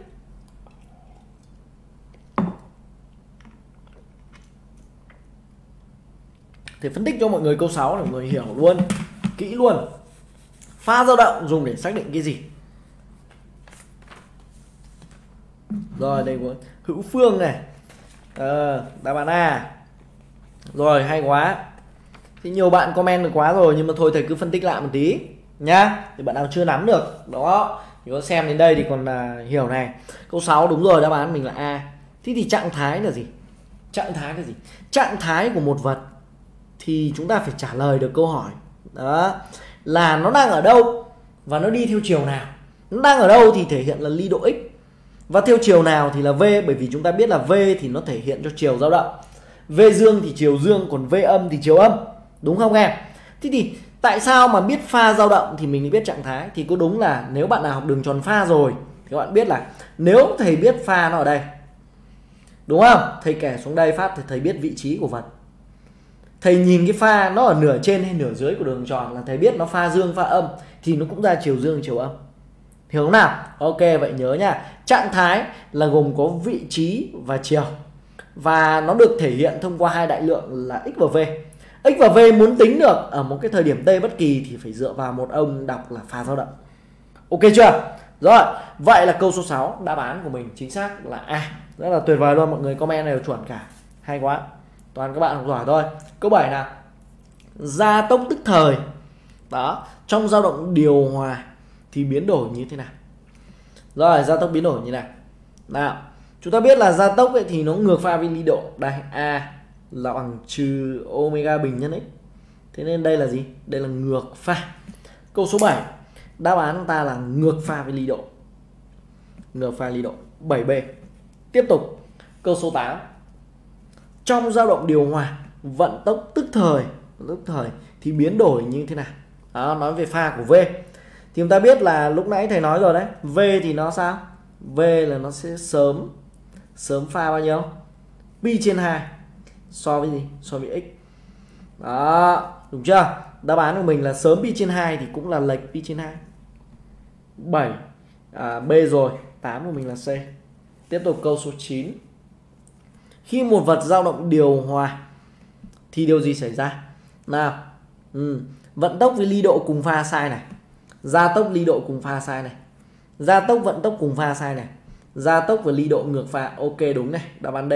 Thầy phân tích cho mọi người câu sáu để mọi người hiểu luôn, kỹ luôn. Pha dao động dùng để xác định cái gì? Rồi đây có Hữu Phương này. Ờ, đáp án A. Rồi hay quá. Thì nhiều bạn comment được quá rồi, nhưng mà thôi thầy cứ phân tích lại một tí nhá. Thì bạn nào chưa nắm được đó thì có xem đến đây thì còn là hiểu này. Câu sáu đúng rồi, đáp án mình là A. Thế thì trạng thái là gì? Trạng thái là gì? Trạng thái của một vật thì chúng ta phải trả lời được câu hỏi đó là nó đang ở đâu và nó đi theo chiều nào. Nó đang ở đâu thì thể hiện là ly độ x, và theo chiều nào thì là V, bởi vì chúng ta biết là V thì nó thể hiện cho chiều dao động. V dương thì chiều dương, còn V âm thì chiều âm, đúng không em? Thế thì tại sao mà biết pha dao động thì mình biết trạng thái? Thì có đúng là nếu bạn nào học đường tròn pha rồi thì các bạn biết là nếu thầy biết pha nó ở đây, đúng không? Thầy kẻ xuống đây phát thì thầy biết vị trí của vật. Thầy nhìn cái pha nó ở nửa trên hay nửa dưới của đường tròn là thầy biết nó pha dương pha âm, thì nó cũng ra chiều dương chiều âm. Hiểu không nào? Ok, vậy nhớ nha. Trạng thái là gồm có vị trí và chiều, và nó được thể hiện thông qua hai đại lượng là x và v. X và v muốn tính được ở một cái thời điểm t bất kỳ thì phải dựa vào một ông đọc là pha dao động. Ok chưa? Rồi, vậy là câu số sáu, đáp án của mình chính xác là A. Rất là tuyệt vời luôn, mọi người comment này đều chuẩn cả. Hay quá. Toàn các bạn học giỏi thôi. Câu bảy nào. Gia tốc tức thời. Đó, trong dao động điều hòa thì biến đổi như thế nào? Rồi, gia tốc biến đổi như nào? Nào, chúng ta biết là gia tốc ấy thì nó ngược pha với ly độ. Đây, A là bằng trừ omega bình nhân x. Thế nên đây là gì? Đây là ngược pha. Câu số bảy, đáp án ta là ngược pha với ly độ. Ngược pha ly độ. bảy B. Tiếp tục, câu số tám. Trong dao động điều hòa, vận tốc tức thời, tức thời thì biến đổi như thế nào? Đó, nói về pha của V. Thì chúng ta biết là lúc nãy thầy nói rồi đấy, V thì nó sao? V là nó sẽ sớm sớm pha bao nhiêu? Pi trên hai so với gì? So với x. Đó, đúng chưa? Đáp án của mình là sớm pi trên hai thì cũng là lệch pi trên hai. bảy à, B rồi, tám của mình là C. Tiếp tục câu số chín. Khi một vật dao động điều hòa thì điều gì xảy ra? Nào, ừ. vận tốc với ly độ cùng pha sai này, gia tốc ly độ cùng pha sai này, gia tốc vận tốc cùng pha sai này, gia tốc và ly độ ngược pha. Ok, đúng này, đáp án D.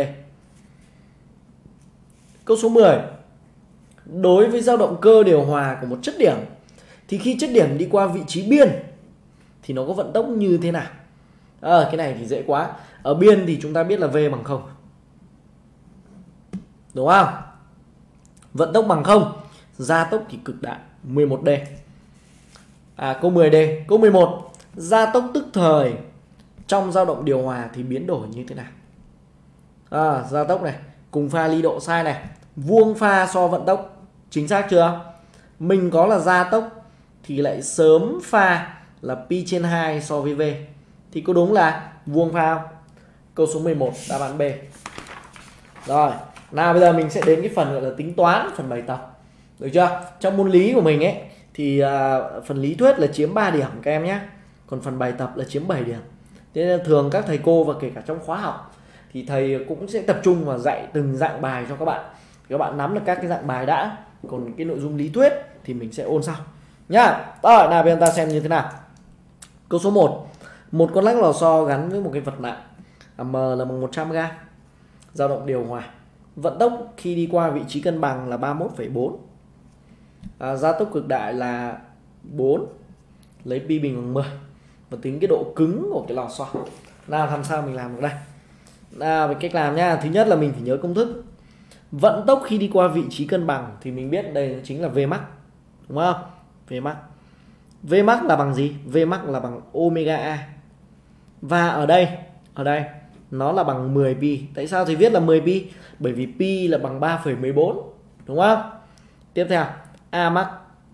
Câu số mười. Đối với dao động cơ điều hòa của một chất điểm thì khi chất điểm đi qua vị trí biên thì nó có vận tốc như thế nào? À, cái này thì dễ quá. Ở biên thì chúng ta biết là V bằng không, đúng không? Vận tốc bằng không. gia tốc thì cực đại mười một D. À, câu mười D. Câu mười một, gia tốc tức thời trong dao động điều hòa thì biến đổi như thế nào? À, gia tốc này, cùng pha ly độ sai này, vuông pha so vận tốc, chính xác chưa? Mình có là gia tốc thì lại sớm pha là pi trên hai so với V, thì có đúng là vuông pha không? Câu số mười một, đáp án B. Rồi, nào bây giờ mình sẽ đến cái phần gọi là tính toán, phần bài tập. Được chưa? Trong môn lý của mình ấy thì uh, phần lý thuyết là chiếm ba điểm các em nhé. Còn phần bài tập là chiếm bảy điểm. Thế nên thường các thầy cô và kể cả trong khóa học thì thầy cũng sẽ tập trung vào dạy từng dạng bài cho các bạn. Các bạn nắm được các cái dạng bài đã. Còn cái nội dung lý thuyết thì mình sẽ ôn sau nhá. Rồi, nào bây giờ ta xem như thế nào. Câu số một. Một con lắc lò xo gắn với một cái vật nặng M là bằng một trăm gam, dao động điều hòa. Vận tốc khi đi qua vị trí cân bằng là ba mươi mốt phẩy bốn. À, gia tốc cực đại là bốn. Lấy pi bình bằng mười và tính cái độ cứng của cái lò xo. Nào làm sao mình làm được đây? Nào, về cách làm nha. Thứ nhất là mình phải nhớ công thức. Vận tốc khi đi qua vị trí cân bằng thì mình biết đây chính là V max, đúng không? V max. V max là bằng gì? V max là bằng omega A. Và ở đây, ở đây nó là bằng mười pi. Tại sao thì viết là mười pi? Bởi vì pi là bằng ba phẩy mười bốn, đúng không? Tiếp theo, A max.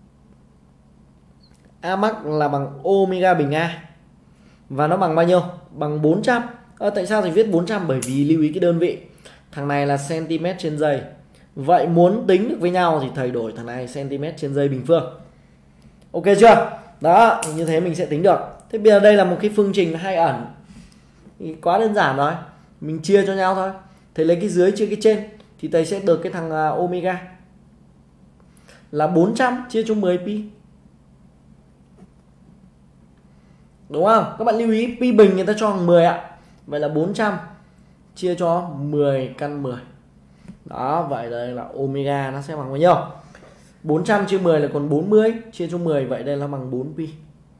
A max là bằng omega bình A. Và nó bằng bao nhiêu? Bằng bốn trăm. À, tại sao thì viết bốn trăm? Bởi vì lưu ý cái đơn vị. Thằng này là cm trên giây. Vậy muốn tính được với nhau thì thầy đổi thằng này cm trên giây bình phương. Ok chưa? Đó, như thế mình sẽ tính được. Thế bây giờ đây là một cái phương trình hai ẩn. Thì quá đơn giản rồi. Mình chia cho nhau thôi. Thầy lấy cái dưới chia cái trên thì thầy sẽ được cái thằng omega là bốn trăm chia cho mười pi. Đúng không? Các bạn lưu ý pi bình người ta cho bằng mười ạ. Vậy là bốn trăm chia cho mười căn mười. Đó, vậy đây là omega nó sẽ bằng bao nhiêu? bốn trăm chia mười là còn bốn mươi, chia cho mười, vậy đây là bằng bốn pi.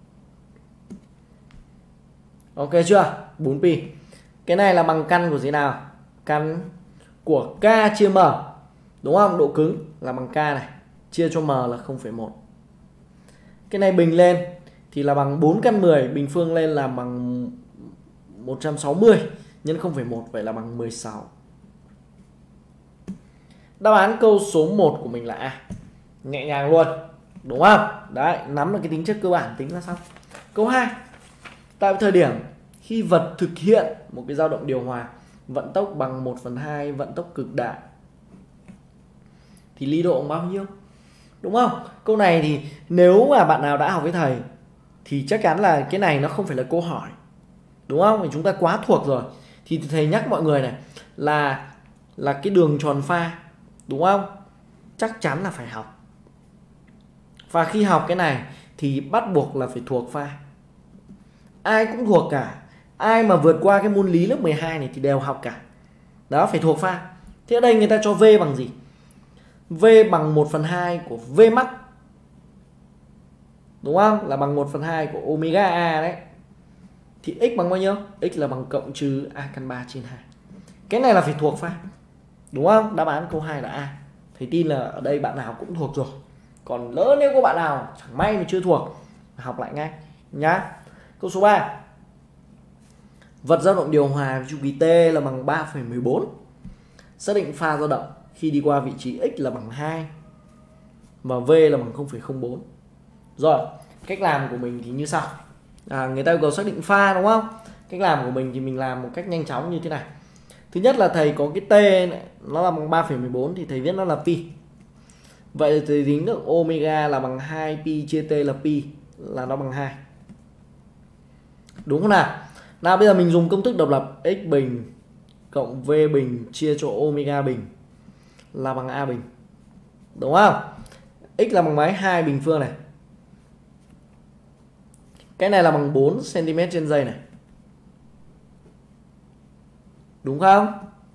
Ok chưa? bốn pi. Cái này là bằng căn của gì nào? Căn của K chia M. Đúng không? Độ cứng là bằng K này, chia cho M là không phẩy một. Cái này bình lên thì là bằng bốn căn mười, bình phương lên là bằng một trăm sáu mươi nhân không phẩy một, vậy là bằng mười sáu. Đáp án câu số một của mình là A. Nhẹ nhàng luôn, đúng không? Đấy, nắm được cái tính chất cơ bản tính là xong. Câu hai. Tại thời điểm khi vật thực hiện một cái dao động điều hòa vận tốc bằng một phần hai vận tốc cực đại thì ly độ bao nhiêu? Đúng không? Câu này thì nếu mà bạn nào đã học với thầy thì chắc chắn là cái này nó không phải là câu hỏi, đúng không? Vì chúng ta quá thuộc rồi. Thì thầy nhắc mọi người này là là cái đường tròn pha, đúng không? Chắc chắn là phải học. Và khi học cái này thì bắt buộc là phải thuộc pha. Ai cũng thuộc cả. Ai mà vượt qua cái môn lý lớp mười hai này thì đều học cả. Đó, phải thuộc pha. Thế ở đây người ta cho V bằng gì? V bằng một phần hai của V max. Đúng không? Là bằng một phần hai của omega A đấy. Thì x bằng bao nhiêu? X là bằng cộng trừ A căn ba trên hai. Cái này là phải thuộc pha. Đúng không? Đáp án câu hai là A. Thầy tin là ở đây bạn nào cũng thuộc rồi. Còn lỡ nếu có bạn nào chẳng may mà chưa thuộc, học lại ngay nhá. Câu số ba. Vật dao động điều hòa chu kỳ T là bằng ba phẩy mười bốn. Xác định pha dao động khi đi qua vị trí x là bằng hai và V là bằng không phẩy không bốn. Rồi, cách làm của mình thì như sau. À, người ta yêu cầu xác định pha, đúng không? Cách làm của mình thì mình làm một cách nhanh chóng như thế này. Thứ nhất là thầy có cái T này, nó là bằng ba phẩy mười bốn thì thầy viết nó là pi. Vậy thì tính được omega là bằng hai pi chia T là pi, là nó bằng hai. Đúng không nào? Nào bây giờ mình dùng công thức độc lập x bình cộng V bình chia cho omega bình là bằng A bình. Đúng không? X là bằng mấy? hai bình phương này. Cái này là bằng bốn xăng-ti-mét trên giây này. Đúng không?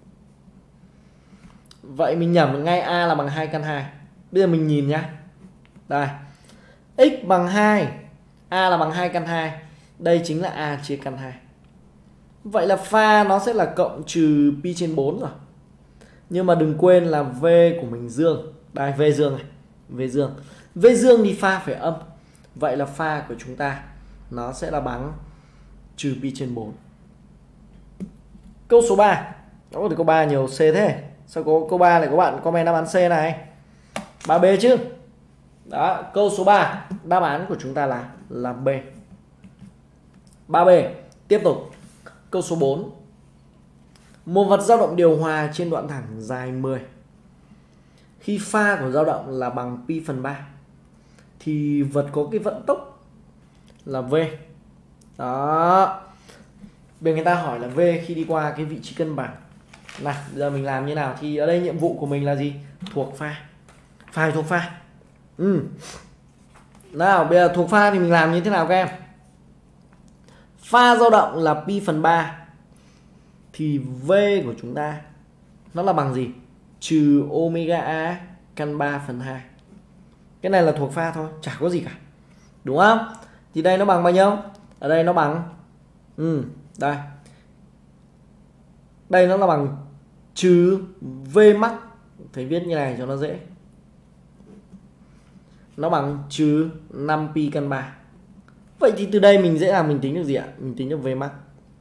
Vậy mình nhẩm được ngay A là bằng hai căn hai. Bây giờ mình nhìn nhá. Đây. X bằng hai, A là bằng hai căn hai. Đây chính là A chia căn hai. Vậy là pha nó sẽ là cộng trừ pi trên bốn rồi. Nhưng mà đừng quên là V của mình dương. Đây, V dương này. V dương. V dương thì pha phải âm. Vậy là pha của chúng ta nó sẽ là bằng trừ pi trên bốn. Câu số ba. Đó thì câu ba nhiều C thế. Sao có câu ba lại có bạn comment đáp án C này? ba B chứ. Đó, câu số ba, đáp án của chúng ta là là B. ba B. Tiếp tục. Câu số bốn. Một vật dao động điều hòa trên đoạn thẳng dài mười. Khi pha của dao động là bằng pi phần ba thì vật có cái vận tốc là V. Đó. Bây người ta hỏi là V khi đi qua cái vị trí cân bằng. Nào, bây giờ mình làm như nào? Thì ở đây nhiệm vụ của mình là gì? Thuộc pha. Phải thuộc pha. Ừ. Nào, bây giờ thuộc pha thì mình làm như thế nào các em? Pha dao động là pi phần ba thì V của chúng ta nó là bằng gì? Trừ omega A căn ba phần hai. Cái này là thuộc pha thôi, chả có gì cả. Đúng không? Thì đây nó bằng bao nhiêu? Ở đây nó bằng ừ, đây. Đây nó là bằng trừ V max. Thầy viết như này cho nó dễ. Nó bằng trừ năm pi căn ba. Vậy thì từ đây mình dễ dàng mình tính được gì ạ? Mình tính được V max.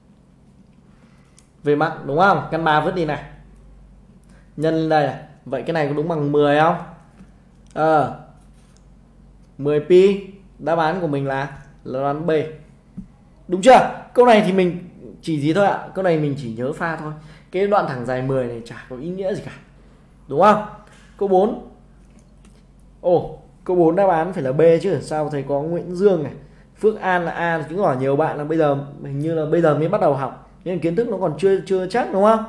V max đúng không? Căn ba vứt đi này. Nhân lên đây này. Vậy cái này có đúng bằng mười không? Ờ. À, mười pi. Đáp án của mình là là đáp án B. Đúng chưa? Câu này thì mình chỉ gì thôi ạ? Câu này mình chỉ nhớ pha thôi. Cái đoạn thẳng dài mười này chả có ý nghĩa gì cả. Đúng không? Câu bốn. Ồ, câu bốn đáp án phải là B chứ. Sao thầy có Nguyễn Dương này, Phước An là A, chứng tỏ nhiều bạn là bây giờ hình như là bây giờ mới bắt đầu học nên kiến thức nó còn chưa chưa chắc, đúng không?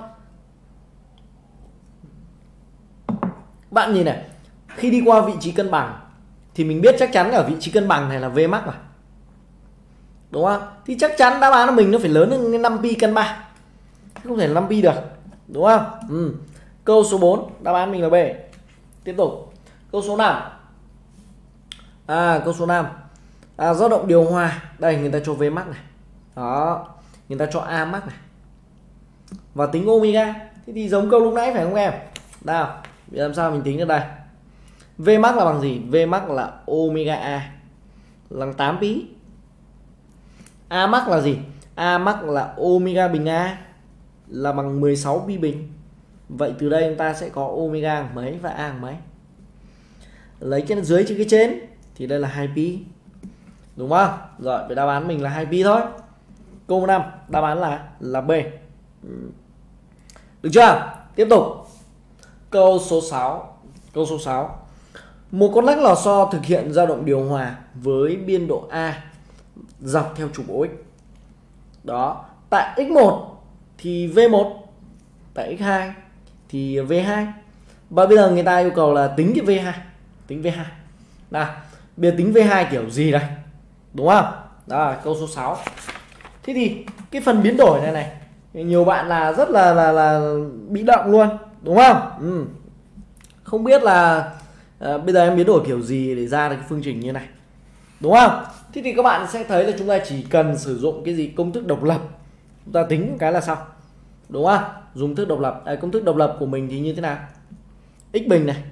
Bạn nhìn này, khi đi qua vị trí cân bằng thì mình biết chắc chắn ở vị trí cân bằng này là V max mà. Đúng không? Thì chắc chắn đáp án của mình nó phải lớn hơn năm pi căn ba. Không thể là năm pi được. Đúng không? Ừ. Câu số bốn, đáp án mình là B. Tiếp tục. Câu số năm. À, câu số năm. À, dao động điều hòa. Đây người ta cho V max này. Đó. Người ta cho A max này. Và tính omega. Thế thì giống câu lúc nãy phải không em? Nào, làm sao mình tính được đây? V max là bằng gì? V max là omega A là tám pi. A max là gì? A max là omega bình A là bằng mười sáu pi bình. Vậy từ đây chúng ta sẽ có omega mấy và A mấy. Lấy trên dưới chữ cái trên thì đây là hai pi. Đúng không? Rồi, vậy đáp án mình là hai pi thôi. Câu năm, đáp án là là B. Được chưa? Tiếp tục. Câu số sáu. Câu số sáu. Một con lắc lò xo thực hiện dao động điều hòa với biên độ A dọc theo trục O X. Đó, tại x một thì V một, tại x hai thì V hai. Và bây giờ người ta yêu cầu là tính cái V hai, tính V hai. Nào, bây giờ tính V hai kiểu gì đây? Đúng không? Đó là câu số sáu. Thế thì cái phần biến đổi này này, nhiều bạn là rất là là là bị động luôn, đúng không? Ừ. Không biết là à, bây giờ em biến đổi kiểu gì để ra được cái phương trình như này. Đúng không? Thế thì các bạn sẽ thấy là chúng ta chỉ cần sử dụng cái gì? Công thức độc lập. Chúng ta tính cái là xong. Đúng không? Dùng thức độc lập. À, công thức độc lập của mình thì như thế nào? X bình này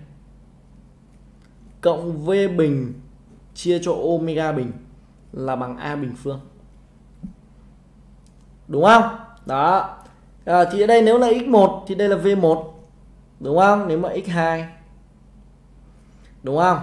cộng V bình chia cho omega bình là bằng A bình phương. Đúng không? Đó. À, thì ở đây nếu là x một thì đây là V một. Đúng không? Nếu mà x hai. Đúng không?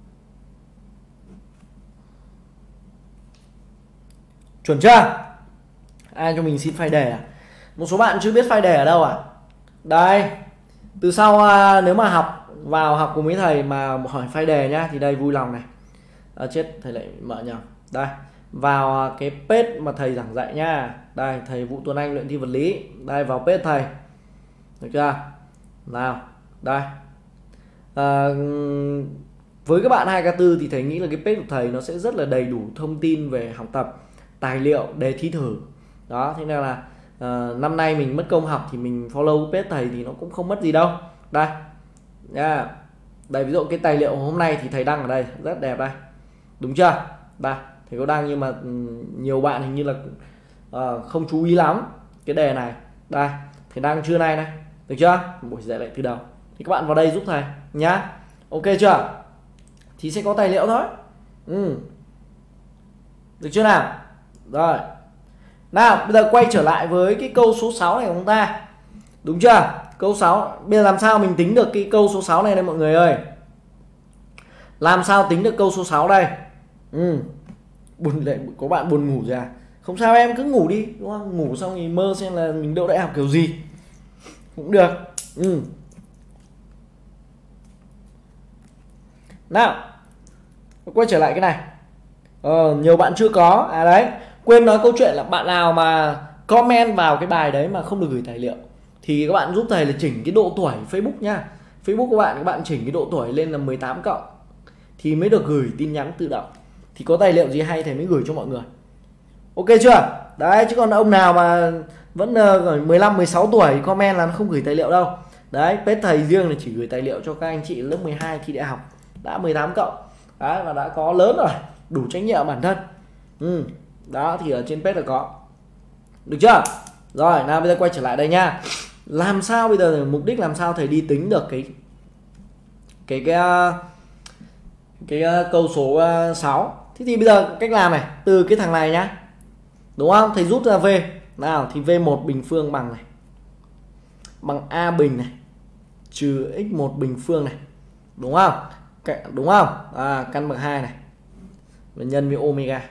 Chuẩn chưa? Ai cho mình xin file đề à? Một số bạn chưa biết file đề ở đâu à? Đây. Từ sau à, nếu mà học vào học cùng với thầy mà hỏi file đề nhá thì đây vui lòng này. À, chết thầy lại mở nhầm. Đây. Vào cái page mà thầy giảng dạy nha. Đây, thầy Vũ Tuấn Anh luyện thi vật lý. Đây, vào page thầy. Được chưa? Nào, đây. À, với các bạn hai k tư thì thầy nghĩ là cái page của thầy nó sẽ rất là đầy đủ thông tin về học tập, tài liệu, đề thi thử. Đó, thế nên là uh, năm nay mình mất công học thì mình follow page thầy thì nó cũng không mất gì đâu. Đây nha. Yeah. Đây, ví dụ cái tài liệu hôm nay thì thầy đăng ở đây rất đẹp đây. Đúng chưa? Đây, thầy có đăng nhưng mà nhiều bạn hình như là uh, không chú ý lắm cái đề này. Đây, thầy đăng trưa nay này. Được chưa? Buổi dạy lại từ đầu. Thì các bạn vào đây giúp thầy nhá. Ok chưa? thì sẽ có tài liệu thôi. Ừ. Được chưa nào? Rồi. Nào, bây giờ quay trở lại với cái câu số sáu này của chúng ta. Đúng chưa? Câu sáu. Bây giờ làm sao mình tính được cái câu số sáu này đây mọi người ơi? Làm sao tính được câu số sáu đây? Ừ. Buồn lại có bạn buồn ngủ rồi à? Không sao em, cứ ngủ đi, đúng không? Ngủ xong thì mơ xem là mình đậu đại học kiểu gì cũng được. Ừ. Nào, quay trở lại cái này. Ờ, nhiều bạn chưa có. À đấy, quên nói câu chuyện là bạn nào mà comment vào cái bài đấy mà không được gửi tài liệu thì các bạn giúp thầy là chỉnh cái độ tuổi Facebook nha. Facebook của bạn, các bạn chỉnh cái độ tuổi lên là mười tám cộng thì mới được gửi tin nhắn tự động. Thì có tài liệu gì hay thầy mới gửi cho mọi người. Ok chưa? Đấy, chứ còn ông nào mà vẫn uh, mười lăm mười sáu tuổi comment là nó không gửi tài liệu đâu. Đấy, page thầy riêng là chỉ gửi tài liệu cho các anh chị lớp mười hai khi đại học đã mười tám cộng. Đấy, và đã có lớn rồi, đủ trách nhiệm bản thân. Ừ. Đó thì ở trên page là có. Được chưa? Rồi, nào bây giờ quay trở lại đây nha. Làm sao bây giờ, mục đích làm sao thầy đi tính được cái cái cái cái, cái câu số sáu. Thế thì bây giờ cách làm này, từ cái thằng này nhá. Đúng không? Thầy rút ra V. Nào thì V một bình phương bằng này. Bằng A bình này trừ x một bình phương này. Đúng không? Đúng không? À, căn bậc hai này. Và nhân với omega.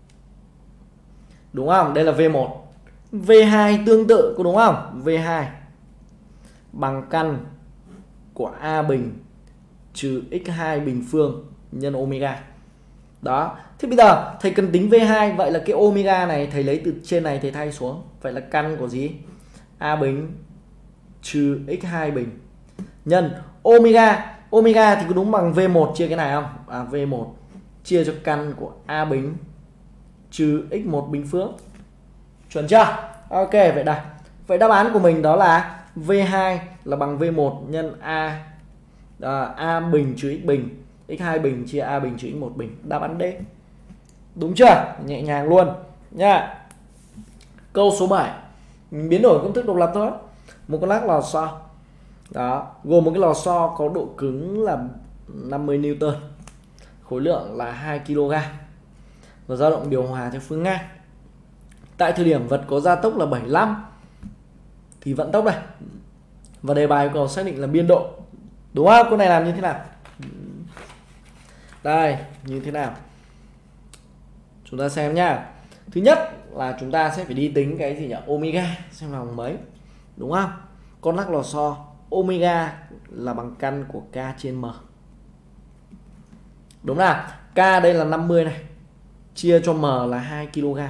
Đúng không? Đây là V một. V hai tương tự có đúng không? V hai bằng căn của A bình trừ x hai bình phương nhân omega. Đó. Thế bây giờ thầy cần tính V hai, vậy là cái omega này thầy lấy từ trên này thầy thay xuống. Vậy là căn của gì? A bình trừ x hai bình nhân omega. Omega thì có đúng bằng V một chia cái này không? À, V một chia cho căn của A bình trừ x một bình phương. Chuẩn chưa? Ok, vậy đây. Vậy đáp án của mình đó là V hai là bằng V một nhân A à, A bình trừ x bình, x hai bình chia A bình trừ x một bình. Đáp án D. Đúng chưa? Nhẹ nhàng luôn nha. Câu số bảy. Mình biến đổi công thức độc lập thôi. Một con lắc lò xo. Đó, gồm một cái lò xo có độ cứng là năm mươi Newton. Khối lượng là hai ki lô gam. Và dao động điều hòa theo phương ngang. Tại thời điểm vật có gia tốc là bảy mươi lăm thì vận tốc này. Và đề bài còn xác định là biên độ. Đúng không? Câu này làm như thế nào? Đây, như thế nào? Chúng ta xem nhá. Thứ nhất là chúng ta sẽ phải đi tính cái gì nhỉ? Omega xem là bằng mấy. Đúng không? Con lắc lò xo omega là bằng căn của K trên M. Đúng nào? K đây là năm mươi này. Chia cho M là hai ki lô gam.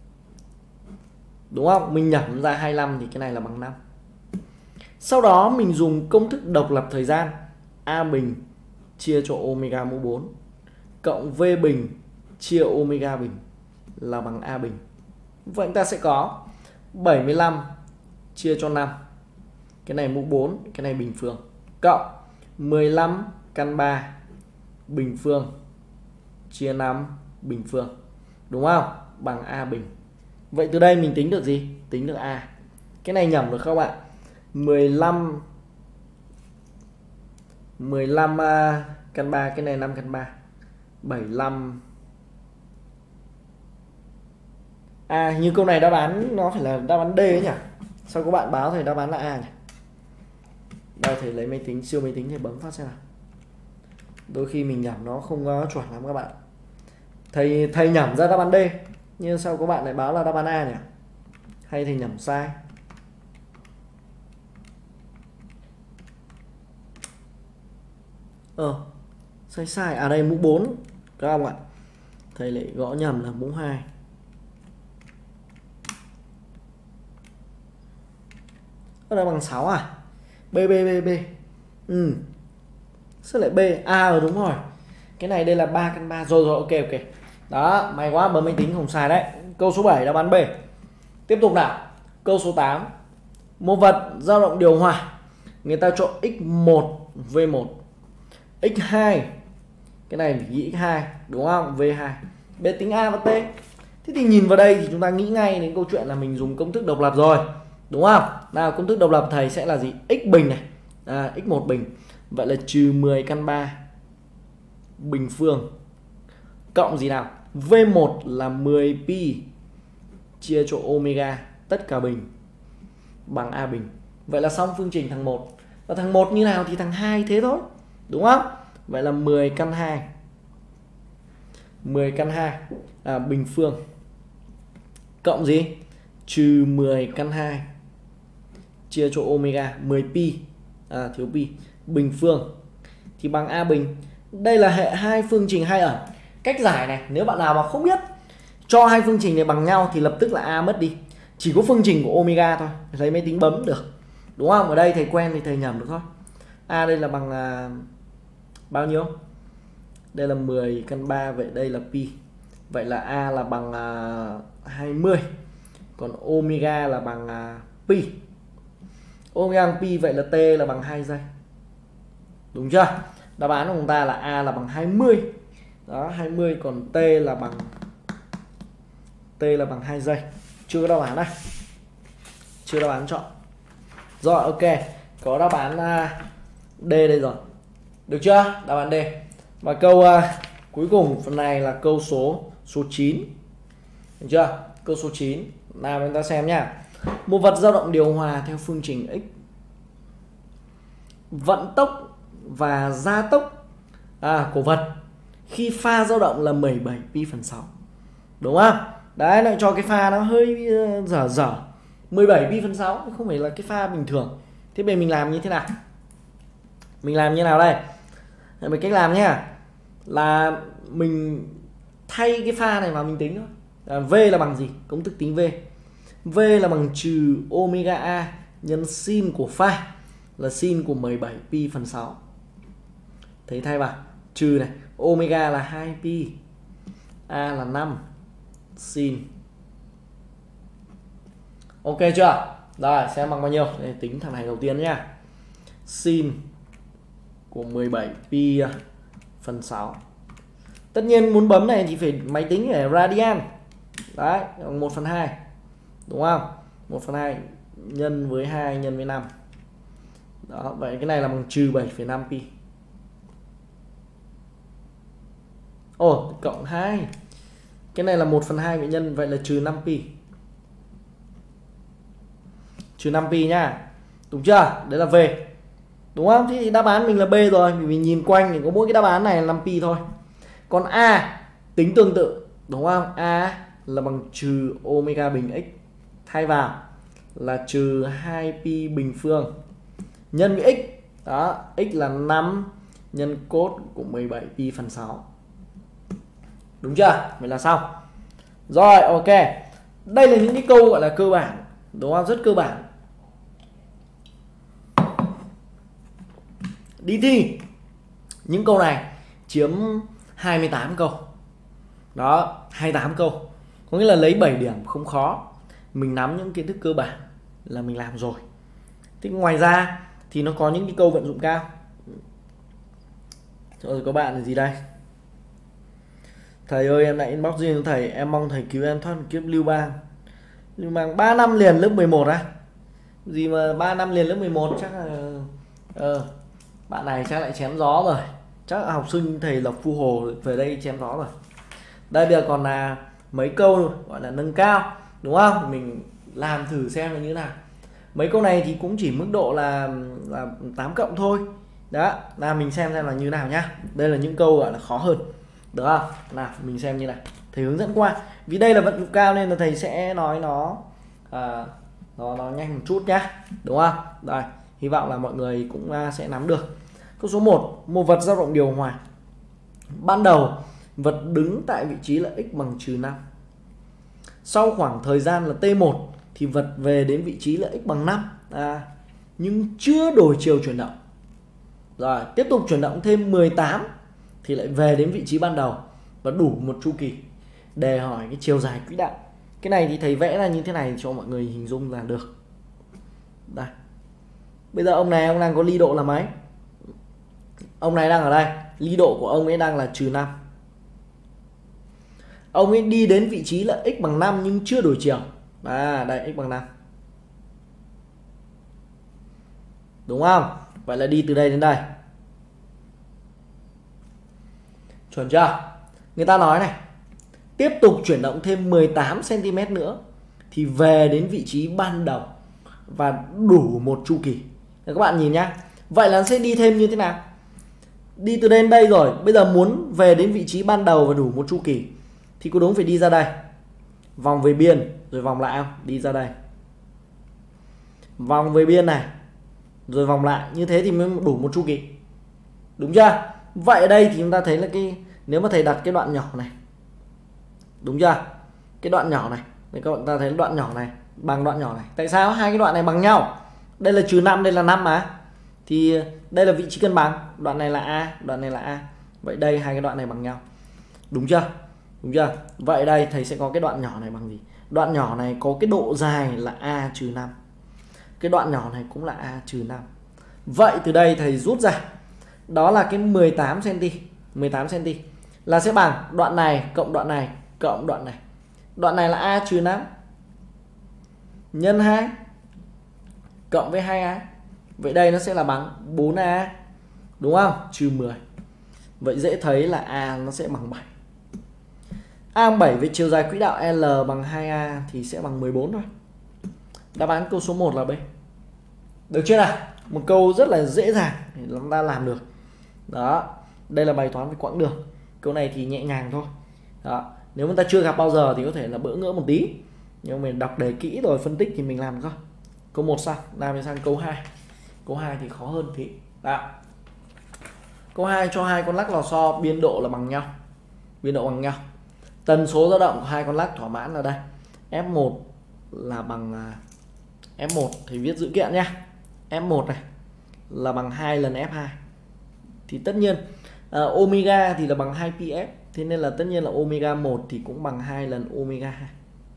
Đúng không? Mình nhẩm ra hai mươi lăm thì cái này là bằng năm. Sau đó mình dùng công thức độc lập thời gian. A bình chia cho omega mũ bốn cộng V bình chia omega bình là bằng A bình. Vậy ta sẽ có bảy mươi lăm chia cho năm. Cái này mũ bốn, cái này bình phương. Cộng mười lăm căn ba bình phương chia năm bình phương. Đúng không? Bằng A bình. Vậy từ đây mình tính được gì? Tính được A. Cái này nhẩm được không ạ? mười lăm mười lăm căn ba, cái này năm căn ba. bảy mươi lăm. À, như câu này đáp án nó phải là đáp án D ấy nhỉ? Sao các bạn báo thầy đáp án là A nhỉ? Đây thầy lấy máy tính, siêu máy tính thầy bấm phát xem nào. Đôi khi mình nhẩm nó không uh, chuẩn lắm các bạn. Thầy thầy nhẩm ra đáp án D, nhưng sao các bạn lại báo là đáp án A nhỉ? Hay thầy nhẩm sai? Ờ, sai sai. À đây mũ bốn các ông ạ. Thầy lại gõ nhầm là mũ hai. Nó là bằng sáu à? B B B B. Ừ. Sao lại B? A à, đúng rồi. Cái này đây là ba căn ba. Rồi rồi, ok ok. Đó, may quá, bấm máy tính không sai đấy. Câu số bảy đáp án B. Tiếp tục nào. Câu số tám. Một vật dao động điều hòa. Người ta cho x một V một, x hai. Cái này phải nghĩ x hai, đúng không? V hai. Bé tính A và T. Thế thì nhìn vào đây thì chúng ta nghĩ ngay đến câu chuyện là mình dùng công thức độc lập rồi. Đúng không? Nào, công thức độc lập thầy sẽ là gì? X bình này. À, x một bình. Vậy là trừ mười căn ba bình phương cộng gì nào? V một là mười pi chia cho omega tất cả bình bằng A bình. Vậy là xong phương trình thằng một. Và thằng một như nào thì thằng hai thế thôi. Đúng không? Vậy là mười căn hai. mười căn hai là bình phương cộng gì? Trừ mười căn hai chia cho omega mười pi à, thiếu pi bình phương thì bằng A bình. Đây là hệ hai phương trình hai ẩn. Cách giải này, nếu bạn nào mà không biết cho hai phương trình này bằng nhau thì lập tức là A mất đi. Chỉ có phương trình của omega thôi, lấy máy tính bấm được. Đúng không? Ở đây thầy quen thì thầy nhầm được thôi. A đây là bằng à, bao nhiêu? Đây là mười căn ba, vậy đây là pi. Vậy là A là bằng à, hai mươi. Còn omega là bằng à, pi. Omega bằng pi, vậy là T là bằng hai giây. Đúng chưa? Đáp án của chúng ta là A là bằng hai mươi. Đó, hai mươi, còn T là bằng T là bằng hai giây. Chưa có đáp án này. Chưa đáp án chọn. Rồi, ok. Có đáp án D đây rồi. Được chưa? Đáp án D. Và câu uh, cuối cùng phần này là câu số số chín. Được chưa? Câu số chín. Nào chúng ta xem nhá. Một vật dao động điều hòa theo phương trình x. Vận tốc và gia tốc à, của vật khi pha dao động là mười bảy pi phần sáu. Đúng không? Đấy, lại cho cái pha nó hơi dở dở. mười bảy pi phần sáu không phải là cái pha bình thường. Thế bây mình làm như thế nào? Mình làm như nào đây? Mình cách làm nhá. Là mình thay cái pha này vào mình tính thôi. À, V là bằng gì? Công thức tính V. V là bằng trừ omega A nhân sin của pha là sin của mười bảy pi phần sáu. Thấy thay vào trừ này, omega là hai pi, A là năm, sin. Ok chưa? Rồi, xem bằng bao nhiêu. Để tính thằng này đầu tiên nhá. Sin của mười bảy pi phần sáu. Tất nhiên muốn bấm này thì phải máy tính ở radian. Đấy, một phần hai. Đúng không? một phần hai nhân với hai nhân với năm. Đó, vậy cái này là bằng trừ bảy phẩy năm pi. Ồ, cộng hai. Cái này là một phần hai vậy nhân, vậy là trừ năm pi. Trừ năm pi nhá. Đúng chưa? Đấy là V. Đúng không? Thì đáp án mình là B rồi. Mình nhìn quanh thì có mỗi cái đáp án này là năm pi thôi. Còn A tính tương tự. Đúng không? A là bằng trừ omega bình x. Thay vào là trừ hai pi bình phương nhân với x. Đó, x là năm nhân cos của mười bảy pi phần sáu. Đúng chưa? Vậy là xong. Rồi, ok. Đây là những cái câu gọi là cơ bản. Đúng không? Rất cơ bản. Đi thi. Những câu này chiếm hai mươi tám câu. Đó, hai mươi tám câu. Có nghĩa là lấy bảy điểm không khó. Mình nắm những kiến thức cơ bản là mình làm rồi. Thế ngoài ra thì nó có những cái câu vận dụng cao. Rồi có bạn là gì đây? Thầy ơi, em lại inbox riêng cho thầy. Em mong thầy cứu em thoát kiếp lưu bang. Lưu bang ba năm liền lớp mười một á? Gì mà ba năm liền lớp mười một chắc là ờ, bạn này chắc lại chém gió rồi. Chắc là học sinh thầy Lộc Phu Hồ về đây chém gió rồi. Đây bây giờ còn là mấy câu gọi là nâng cao. Đúng không? Mình làm thử xem là như thế nào. Mấy câu này thì cũng chỉ mức độ là, là tám cộng thôi. Đó, là mình xem xem là như nào nhá. Đây là những câu gọi là khó hơn. Được không? Nào, mình xem như này. Thầy hướng dẫn qua. Vì đây là vận dụng cao nên là thầy sẽ nói nó à, nó, nó nhanh một chút nhá. Đúng không? Rồi, hy vọng là mọi người cũng sẽ nắm được. Câu số một. Một vật dao động điều hòa. Ban đầu, vật đứng tại vị trí là x bằng trừ năm. Sau khoảng thời gian là T một thì vật về đến vị trí là x bằng năm. À, nhưng chưa đổi chiều chuyển động. Rồi, tiếp tục chuyển động thêm mười tám thì lại về đến vị trí ban đầu và đủ một chu kỳ. Đề hỏi cái chiều dài quỹ đạo. Cái này thì thầy vẽ ra như thế này cho mọi người hình dung là được. Đây. Bây giờ ông này ông đang có ly độ là mấy? Ông này đang ở đây, ly độ của ông ấy đang là trừ năm. Ông ấy đi đến vị trí là x bằng năm nhưng chưa đổi chiều. À, đây x bằng năm. Đúng không? Vậy là đi từ đây đến đây. Chuẩn chưa? Người ta nói này, tiếp tục chuyển động thêm mười tám xăng ti mét nữa thì về đến vị trí ban đầu và đủ một chu kỳ. Để các bạn nhìn nhá. Vậy là nó sẽ đi thêm như thế nào? Đi từ đến đây rồi, bây giờ muốn về đến vị trí ban đầu và đủ một chu kỳ thì cô đúng phải đi ra đây, vòng về biên rồi vòng lại không? Đi ra đây, vòng về biên này rồi vòng lại, như thế thì mới đủ một chu kỳ. Đúng chưa? Vậy ở đây thì chúng ta thấy là cái, nếu mà thầy đặt cái đoạn nhỏ này, đúng chưa? Cái đoạn nhỏ này, để các bạn ta thấy đoạn nhỏ này bằng đoạn nhỏ này. Tại sao hai cái đoạn này bằng nhau? Đây là trừ năm, đây là năm mà. Thì đây là vị trí cân bằng, đoạn này là A, đoạn này là A. Vậy đây hai cái đoạn này bằng nhau. Đúng chưa? Đúng chưa? Vậy đây thầy sẽ có cái đoạn nhỏ này bằng gì? Đoạn nhỏ này có cái độ dài là A trừ năm. Cái đoạn nhỏ này cũng là A trừ năm. Vậy từ đây thầy rút ra đó là cái mười tám xăng ti mét, mười tám xăng ti mét là sẽ bằng đoạn này cộng đoạn này cộng đoạn này. Đoạn này là A trừ năm nhân hai cộng với hai A. Vậy đây nó sẽ là bằng bốn A, đúng không? Trừ mười. Vậy dễ thấy là A nó sẽ bằng bảy. A bằng bảy với chiều dài quỹ đạo L bằng hai A thì sẽ bằng mười bốn thôi. Đáp án câu số một là B. Được chưa nào? Một câu rất là dễ dàng để chúng ta làm được. Đó, đây là bài toán về quãng đường. Câu này thì nhẹ nhàng thôi. Đó, nếu mà ta chưa gặp bao giờ thì có thể là bỡ ngỡ một tí. Nhưng mình đọc đề kỹ rồi phân tích thì mình làm thôi. Câu một xong, làm sang câu hai. Câu hai thì khó hơn thì. Đó. Câu hai cho hai con lắc lò xo biên độ là bằng nhau. Biên độ bằng nhau. Tần số dao động của hai con lắc thỏa mãn là đây. F một là bằng F một thì viết dữ kiện nhá. F một này là bằng hai lần F hai. Thì tất nhiên uh, omega thì là bằng hai pi f, thế nên là tất nhiên là omega một thì cũng bằng hai lần omega hai.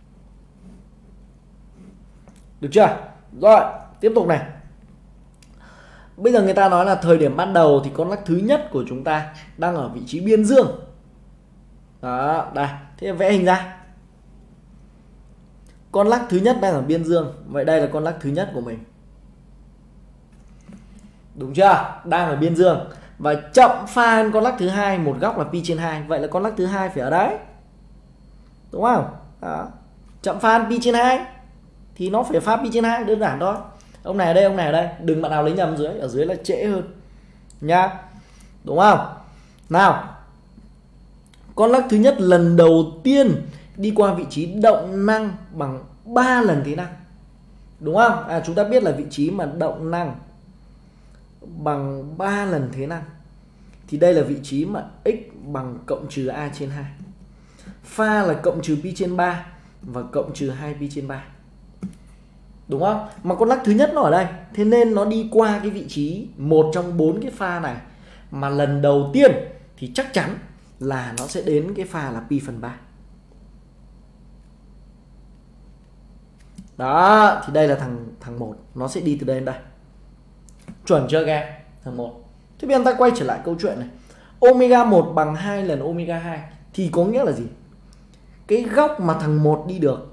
Được chưa? Rồi, tiếp tục này. Bây giờ người ta nói là thời điểm ban đầu thì con lắc thứ nhất của chúng ta đang ở vị trí biên dương. Đó, đây, thế vẽ hình ra. Con lắc thứ nhất đang ở biên dương, vậy đây là con lắc thứ nhất của mình. Đúng chưa? Đang ở biên dương. Và chậm pha hơn con lắc thứ hai, một góc là pi trên hai. Vậy là con lắc thứ hai phải ở đấy. Đúng không? Đó. Chậm pha hơn pi trên hai thì nó phải pha pi trên hai, đơn giản thôi. Ông này ở đây, ông này ở đây, đừng bạn nào lấy nhầm dưới, ở dưới là trễ hơn. Nhá. Đúng không? Nào. Con lắc thứ nhất lần đầu tiên đi qua vị trí động năng bằng ba lần thế năng. Đúng không? À, chúng ta biết là vị trí mà động năng bằng ba lần thế năng thì đây là vị trí mà x bằng cộng trừ a trên hai. Pha là cộng trừ pi trên ba và cộng trừ hai pi trên ba. Đúng không? Mà con lắc thứ nhất nó ở đây, thế nên nó đi qua cái vị trí một trong bốn cái pha này, mà lần đầu tiên thì chắc chắn là nó sẽ đến cái pha là pi phần ba. Đó, thì đây là thằng thằng một, nó sẽ đi từ đây đến đây. Chuẩn chưa các em? Thằng một. Thế bây giờ ta quay trở lại câu chuyện này. Omega một bằng hai lần omega hai thì có nghĩa là gì? Cái góc mà thằng một đi được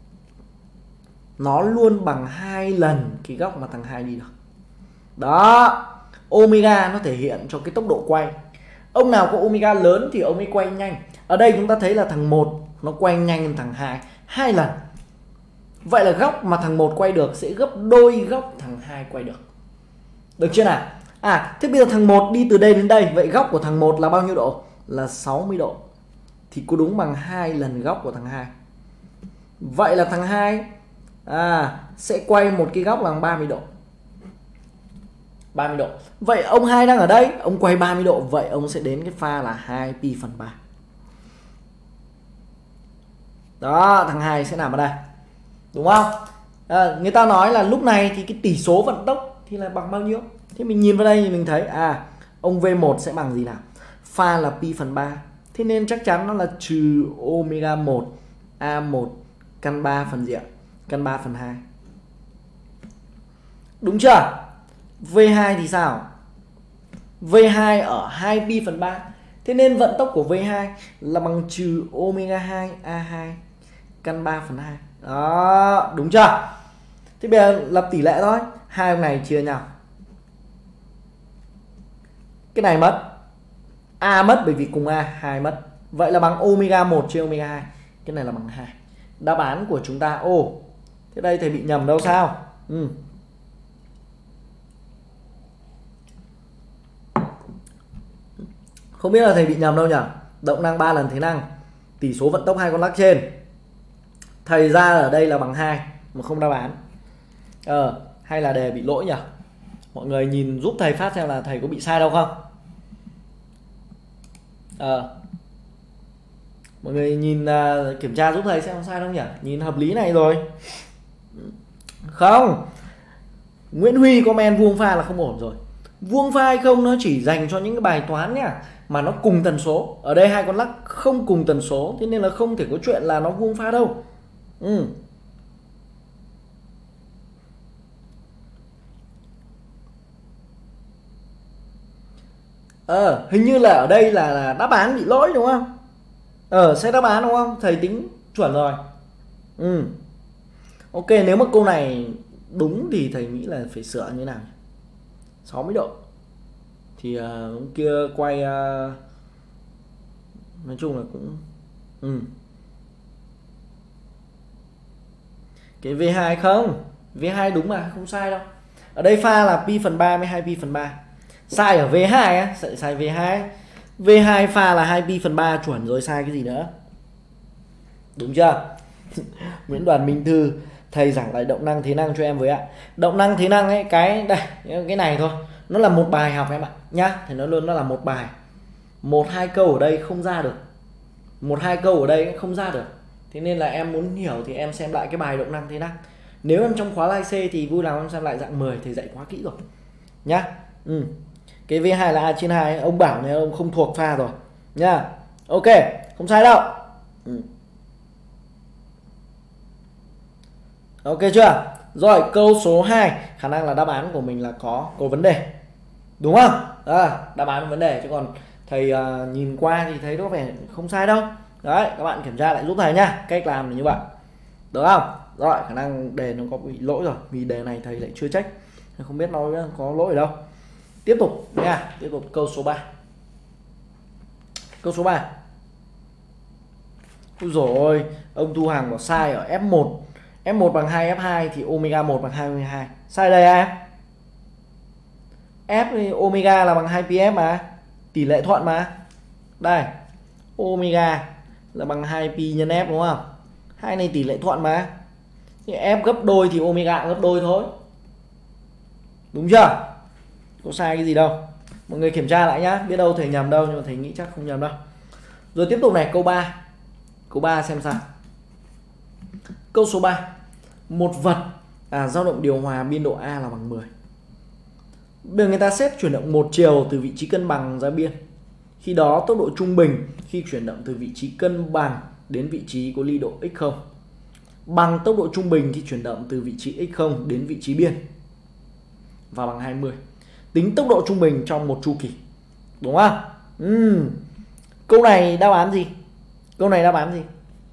nó luôn bằng hai lần cái góc mà thằng hai đi được. Đó, omega nó thể hiện cho cái tốc độ quay. Ông nào có omega lớn thì ông ấy quay nhanh. Ở đây chúng ta thấy là thằng một nó quay nhanh hơn thằng hai hai lần. Vậy là góc mà thằng một quay được sẽ gấp đôi góc thằng hai quay được. Được chưa nào? À, thế bây giờ thằng một đi từ đây đến đây, vậy góc của thằng một là bao nhiêu độ? Là sáu mươi độ. Thì có đúng bằng hai lần góc của thằng hai. Vậy là thằng hai à, sẽ quay một cái góc là bằng ba mươi độ. ba mươi độ. Vậy ông hai đang ở đây, ông quay ba mươi độ, vậy ông sẽ đến cái pha là hai pi phần ba. Đó, thằng hai sẽ nằm ở đây. Đúng không? À, người ta nói là lúc này thì cái tỷ số vận tốc thì là bằng bao nhiêu? Thế mình nhìn vào đây thì mình thấy à, ông V một sẽ bằng gì nào? Pha là pi phần ba. Thế nên chắc chắn nó là trừ omega một A một căn ba phần gì ạ? Căn ba phần hai. Đúng chưa? V hai thì sao? V hai ở hai pi phần ba. Thế nên vận tốc của V hai là bằng trừ omega hai A hai căn ba phần hai. Đó, đúng chưa? Thế bây giờ lập tỷ lệ thôi. Hai ông này chia nhau. Cái này mất. A mất bởi vì cùng A, hai mất. Vậy là bằng omega một trên omega hai. Cái này là bằng hai. Đáp án của chúng ta ô. Thế đây thầy bị nhầm đâu sao? Ừ. Không biết là thầy bị nhầm đâu nhỉ? Động năng ba lần thế năng, tỷ số vận tốc hai con lắc trên. Thầy ra ở đây là bằng hai mà không đáp án. Ờ, hay là đề bị lỗi nhỉ? Mọi người nhìn giúp thầy phát xem là thầy có bị sai đâu không? Ờ. Mọi người nhìn uh, kiểm tra giúp thầy xem có sai không nhỉ? Nhìn hợp lý này rồi. Không. Nguyễn Huy comment vuông pha là không ổn rồi. Vuông pha hay không nó chỉ dành cho những cái bài toán nhá mà nó cùng tần số. Ở đây hai con lắc không cùng tần số, thế nên là không thể có chuyện là nó vuông pha đâu. Ừ. Ờ, hình như là ở đây là, là đáp án bị lỗi đúng không? Ờ, sẽ đáp án đúng không? Thầy tính chuẩn rồi. Ừ. Ok, nếu mà câu này đúng thì thầy nghĩ là phải sửa như nào? sáu mươi độ. Thì uh, kia quay uh, nói chung là cũng ừ. Cái V hai không, V hai đúng mà, không sai đâu. Ở đây pha là pi phần ba với hai pi phần ba. Sai ở V hai á, sai, sai V hai. V hai pha là hai pi phần ba chuẩn rồi, sai cái gì nữa? Đúng chưa? Nguyễn Đoàn Minh Thư, thầy giảng lại động năng thế năng cho em với ạ. Động năng thế năng ấy, cái đây, cái này thôi, nó là một bài học em ạ nhá, thì nó luôn nó là một bài. Một hai câu ở đây không ra được. Một hai câu ở đây không ra được. Thế nên là em muốn hiểu thì em xem lại cái bài động năng thế năng. Nếu em trong khóa Live C thì vui lòng em xem lại dạng mười, thầy dạy quá kỹ rồi. Nhá. Ừ. Cái V hai là A trên hai, ông bảo này ông không thuộc pha rồi nhá. Ok, không sai đâu. Ừ. Ok chưa? Rồi, câu số hai, khả năng là đáp án của mình là có có vấn đề. Đúng không? À, đáp án vấn đề chứ còn thầy uh, nhìn qua thì thấy có vẻ không sai đâu. Đấy, các bạn kiểm tra lại giúp thầy nhá. Cách làm là như vậy. Được không? Rồi, khả năng đề nó có bị lỗi rồi, vì đề này thầy lại chưa check. Không biết nó có lỗi ở đâu. Tiếp tục nha, tiếp tục câu số ba. Câu số ba. Ôi dồi ôi, ông Thu Hằng bảo sai ở F một. F một bằng hai F hai thì omega một bằng hai omega hai. Sai đây em. F omega là bằng hai pi F mà. Tỷ lệ thuận mà. Đây. Omega là bằng hai pi nhân F đúng không? Hai này tỷ lệ thuận mà. Thì F gấp đôi thì omega gấp đôi thôi. Đúng chưa? Có sai cái gì đâu. Mọi người kiểm tra lại nhá. Biết đâu thầy nhầm đâu, nhưng mà thầy nghĩ chắc không nhầm đâu. Rồi tiếp tục này, câu ba. Câu ba xem sao. Câu số ba. Một vật à, dao động điều hòa biên độ A là bằng mười. Bây giờ người ta xét chuyển động một chiều từ vị trí cân bằng ra biên. Khi đó tốc độ trung bình khi chuyển động từ vị trí cân bằng đến vị trí có ly độ x không bằng tốc độ trung bình khi chuyển động từ vị trí x không đến vị trí biên và bằng hai mươi. Tính tốc độ trung bình trong một chu kỳ. Đúng không? Uhm. Câu này đáp án gì? Câu này đáp án gì?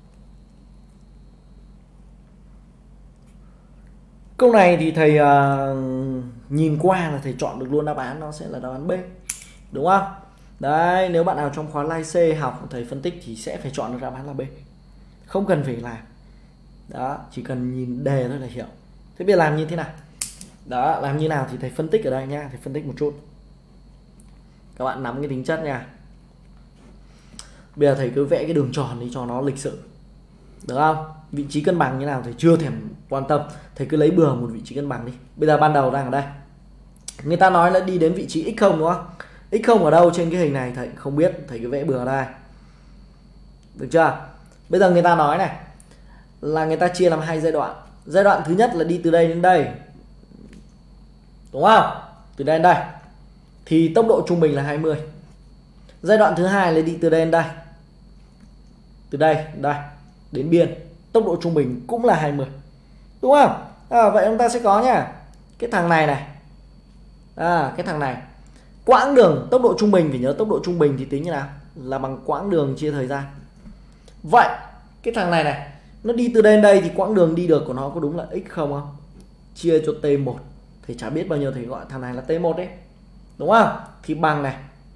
Câu này thì thầy uh, nhìn qua là thầy chọn được luôn đáp án, nó sẽ là đáp án B. Đúng không? Đấy, nếu bạn nào trong khóa Live C học thầy phân tích thì sẽ phải chọn được đáp án là B. Không cần phải làm. Đó, chỉ cần nhìn đề thôi là hiểu. Thế bây giờ làm như thế nào? Đó, làm như nào thì thầy phân tích ở đây nha, thầy phân tích một chút. Các bạn nắm cái tính chất nha. Bây giờ thầy cứ vẽ cái đường tròn đi cho nó lịch sự. Được không? Vị trí cân bằng như nào thầy chưa thèm quan tâm. Thầy cứ lấy bừa một vị trí cân bằng đi. Bây giờ ban đầu đang ở đây. Người ta nói là đi đến vị trí x không đúng không? x không ở đâu trên cái hình này thầy không biết, thầy cứ vẽ bừa ở đây. Được chưa? Bây giờ người ta nói này là người ta chia làm hai giai đoạn. Giai đoạn thứ nhất là đi từ đây đến đây. Đúng không? Từ đây đến đây. Thì tốc độ trung bình là hai mươi. Giai đoạn thứ hai là đi từ đây đến đây. Từ đây đến đây đến biên, tốc độ trung bình cũng là hai mươi. Đúng không? À, vậy chúng ta sẽ có nhá. Cái thằng này này. À, cái thằng này. Quãng đường tốc độ trung bình, phải nhớ tốc độ trung bình thì tính như nào? Là bằng quãng đường chia thời gian. Vậy, cái thằng này này, nó đi từ đây đến đây thì quãng đường đi được của nó có đúng là x không không? Chia cho T một. Thì chả biết bao nhiêu thầy gọi thằng này là T một đấy. Đúng không? Thì bằng này.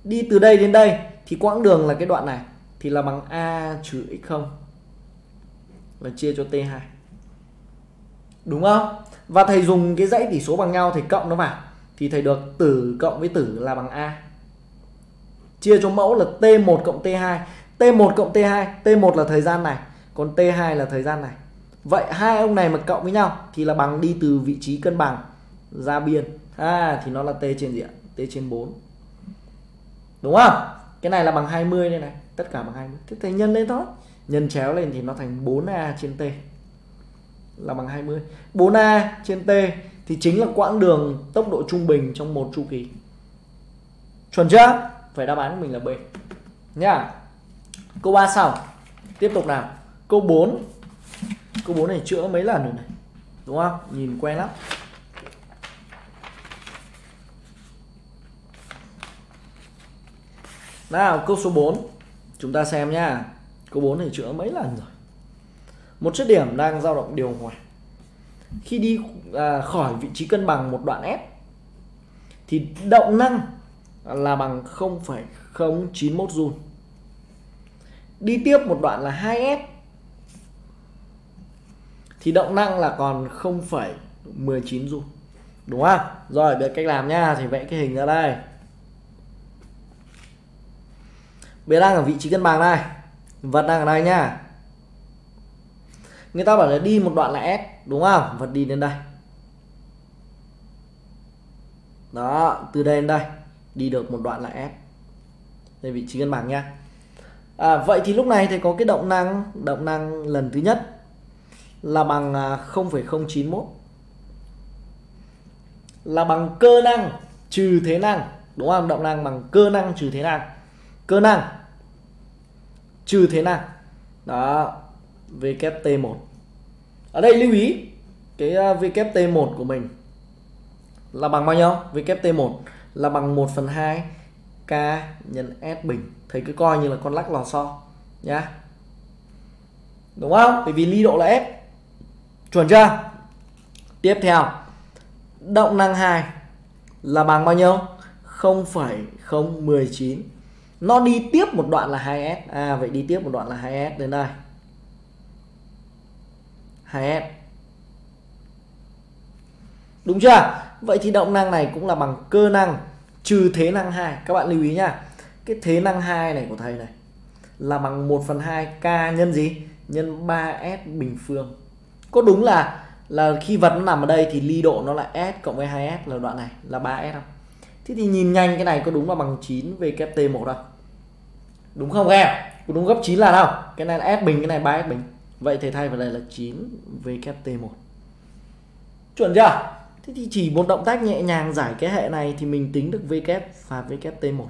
đi từ đây đến đây thì quãng đường là cái đoạn này thì là bằng A trừ x không là chia cho T hai. Đúng không? Và thầy dùng cái dãy tỷ số bằng nhau, thầy cộng nó vào thì thầy được tử cộng với tử là bằng A. Chia cho mẫu là T một cộng T hai. T một cộng T hai, T một là thời gian này, còn T hai là thời gian này. Vậy hai ông này mà cộng với nhau thì là bằng đi từ vị trí cân bằng ra biên. À, thì nó là T trên diện, T trên bốn. Đúng không? Cái này là bằng hai mươi đây này, tất cả bằng hai mươi. Thế thầy nhân lên thôi. Nhân chéo lên thì nó thành bốn A trên T là bằng hai mươi. bốn A trên T thì chính là quãng đường tốc độ trung bình trong một chu kỳ. Chuẩn chưa? Vậy đáp án của mình là B nhá. Câu ba sau. Tiếp tục nào. Câu bốn. Câu bốn này chữa mấy lần rồi này. Đúng không? Nhìn quen lắm. Nào, câu số bốn. Chúng ta xem nhá. Câu bốn này chữa mấy lần rồi. Một chất điểm đang dao động điều hòa. Khi đi à, khỏi vị trí cân bằng một đoạn S thì động năng là bằng không phẩy không chín mốt joule. Đi tiếp một đoạn là hai S thì động năng là còn không phẩy mười chín joule. Đúng không? Rồi, biết cách làm nha. Thì vẽ cái hình ra đây. Bây giờ đang ở vị trí cân bằng đây. Vật đang ở đây nha. Người ta bảo là đi một đoạn là S, đúng không? Vật đi đến đây. Đó, từ đây đến đây đi được một đoạn là S. Đây vị trí cân bằng nha. À, vậy thì lúc này thì có cái động năng, động năng lần thứ nhất là bằng không phẩy không chín mốt, là bằng cơ năng trừ thế năng, đúng không? Động năng bằng cơ năng trừ thế năng. Cơ năng trừ thế năng. Đó, W T một. Ở đây lưu ý cái W T một của mình là bằng bao nhiêu? W T một là bằng một phần hai K nhân S bình. Thầy cứ coi như là con lắc lò xo nhá. Đúng không? Bởi vì ly độ là S. Chuẩn chưa? Tiếp theo, động năng hai là bằng bao nhiêu? không phẩy không một chín. Nó đi tiếp một đoạn là hai S. À, vậy đi tiếp một đoạn là hai S đến đây. hai S. Đúng chưa? Vậy thì động năng này cũng là bằng cơ năng trừ thế năng hai. Các bạn lưu ý nha. Cái thế năng hai này của thầy này là bằng một phần hai K nhân gì? Nhân ba S bình phương. Có đúng là là khi vật nó nằm ở đây thì ly độ nó là S cộng với hai S là đoạn này là ba S không? Thế thì nhìn nhanh cái này có đúng là bằng chín W T một không? Đúng không em? Có đúng gấp chín lần không? Cái này là S bình, cái này ba S bình. Vậy thầy thay vào đây là chín W T một. Chuẩn chưa? Thế thì chỉ một động tác nhẹ nhàng giải cái hệ này thì mình tính được W và W T một.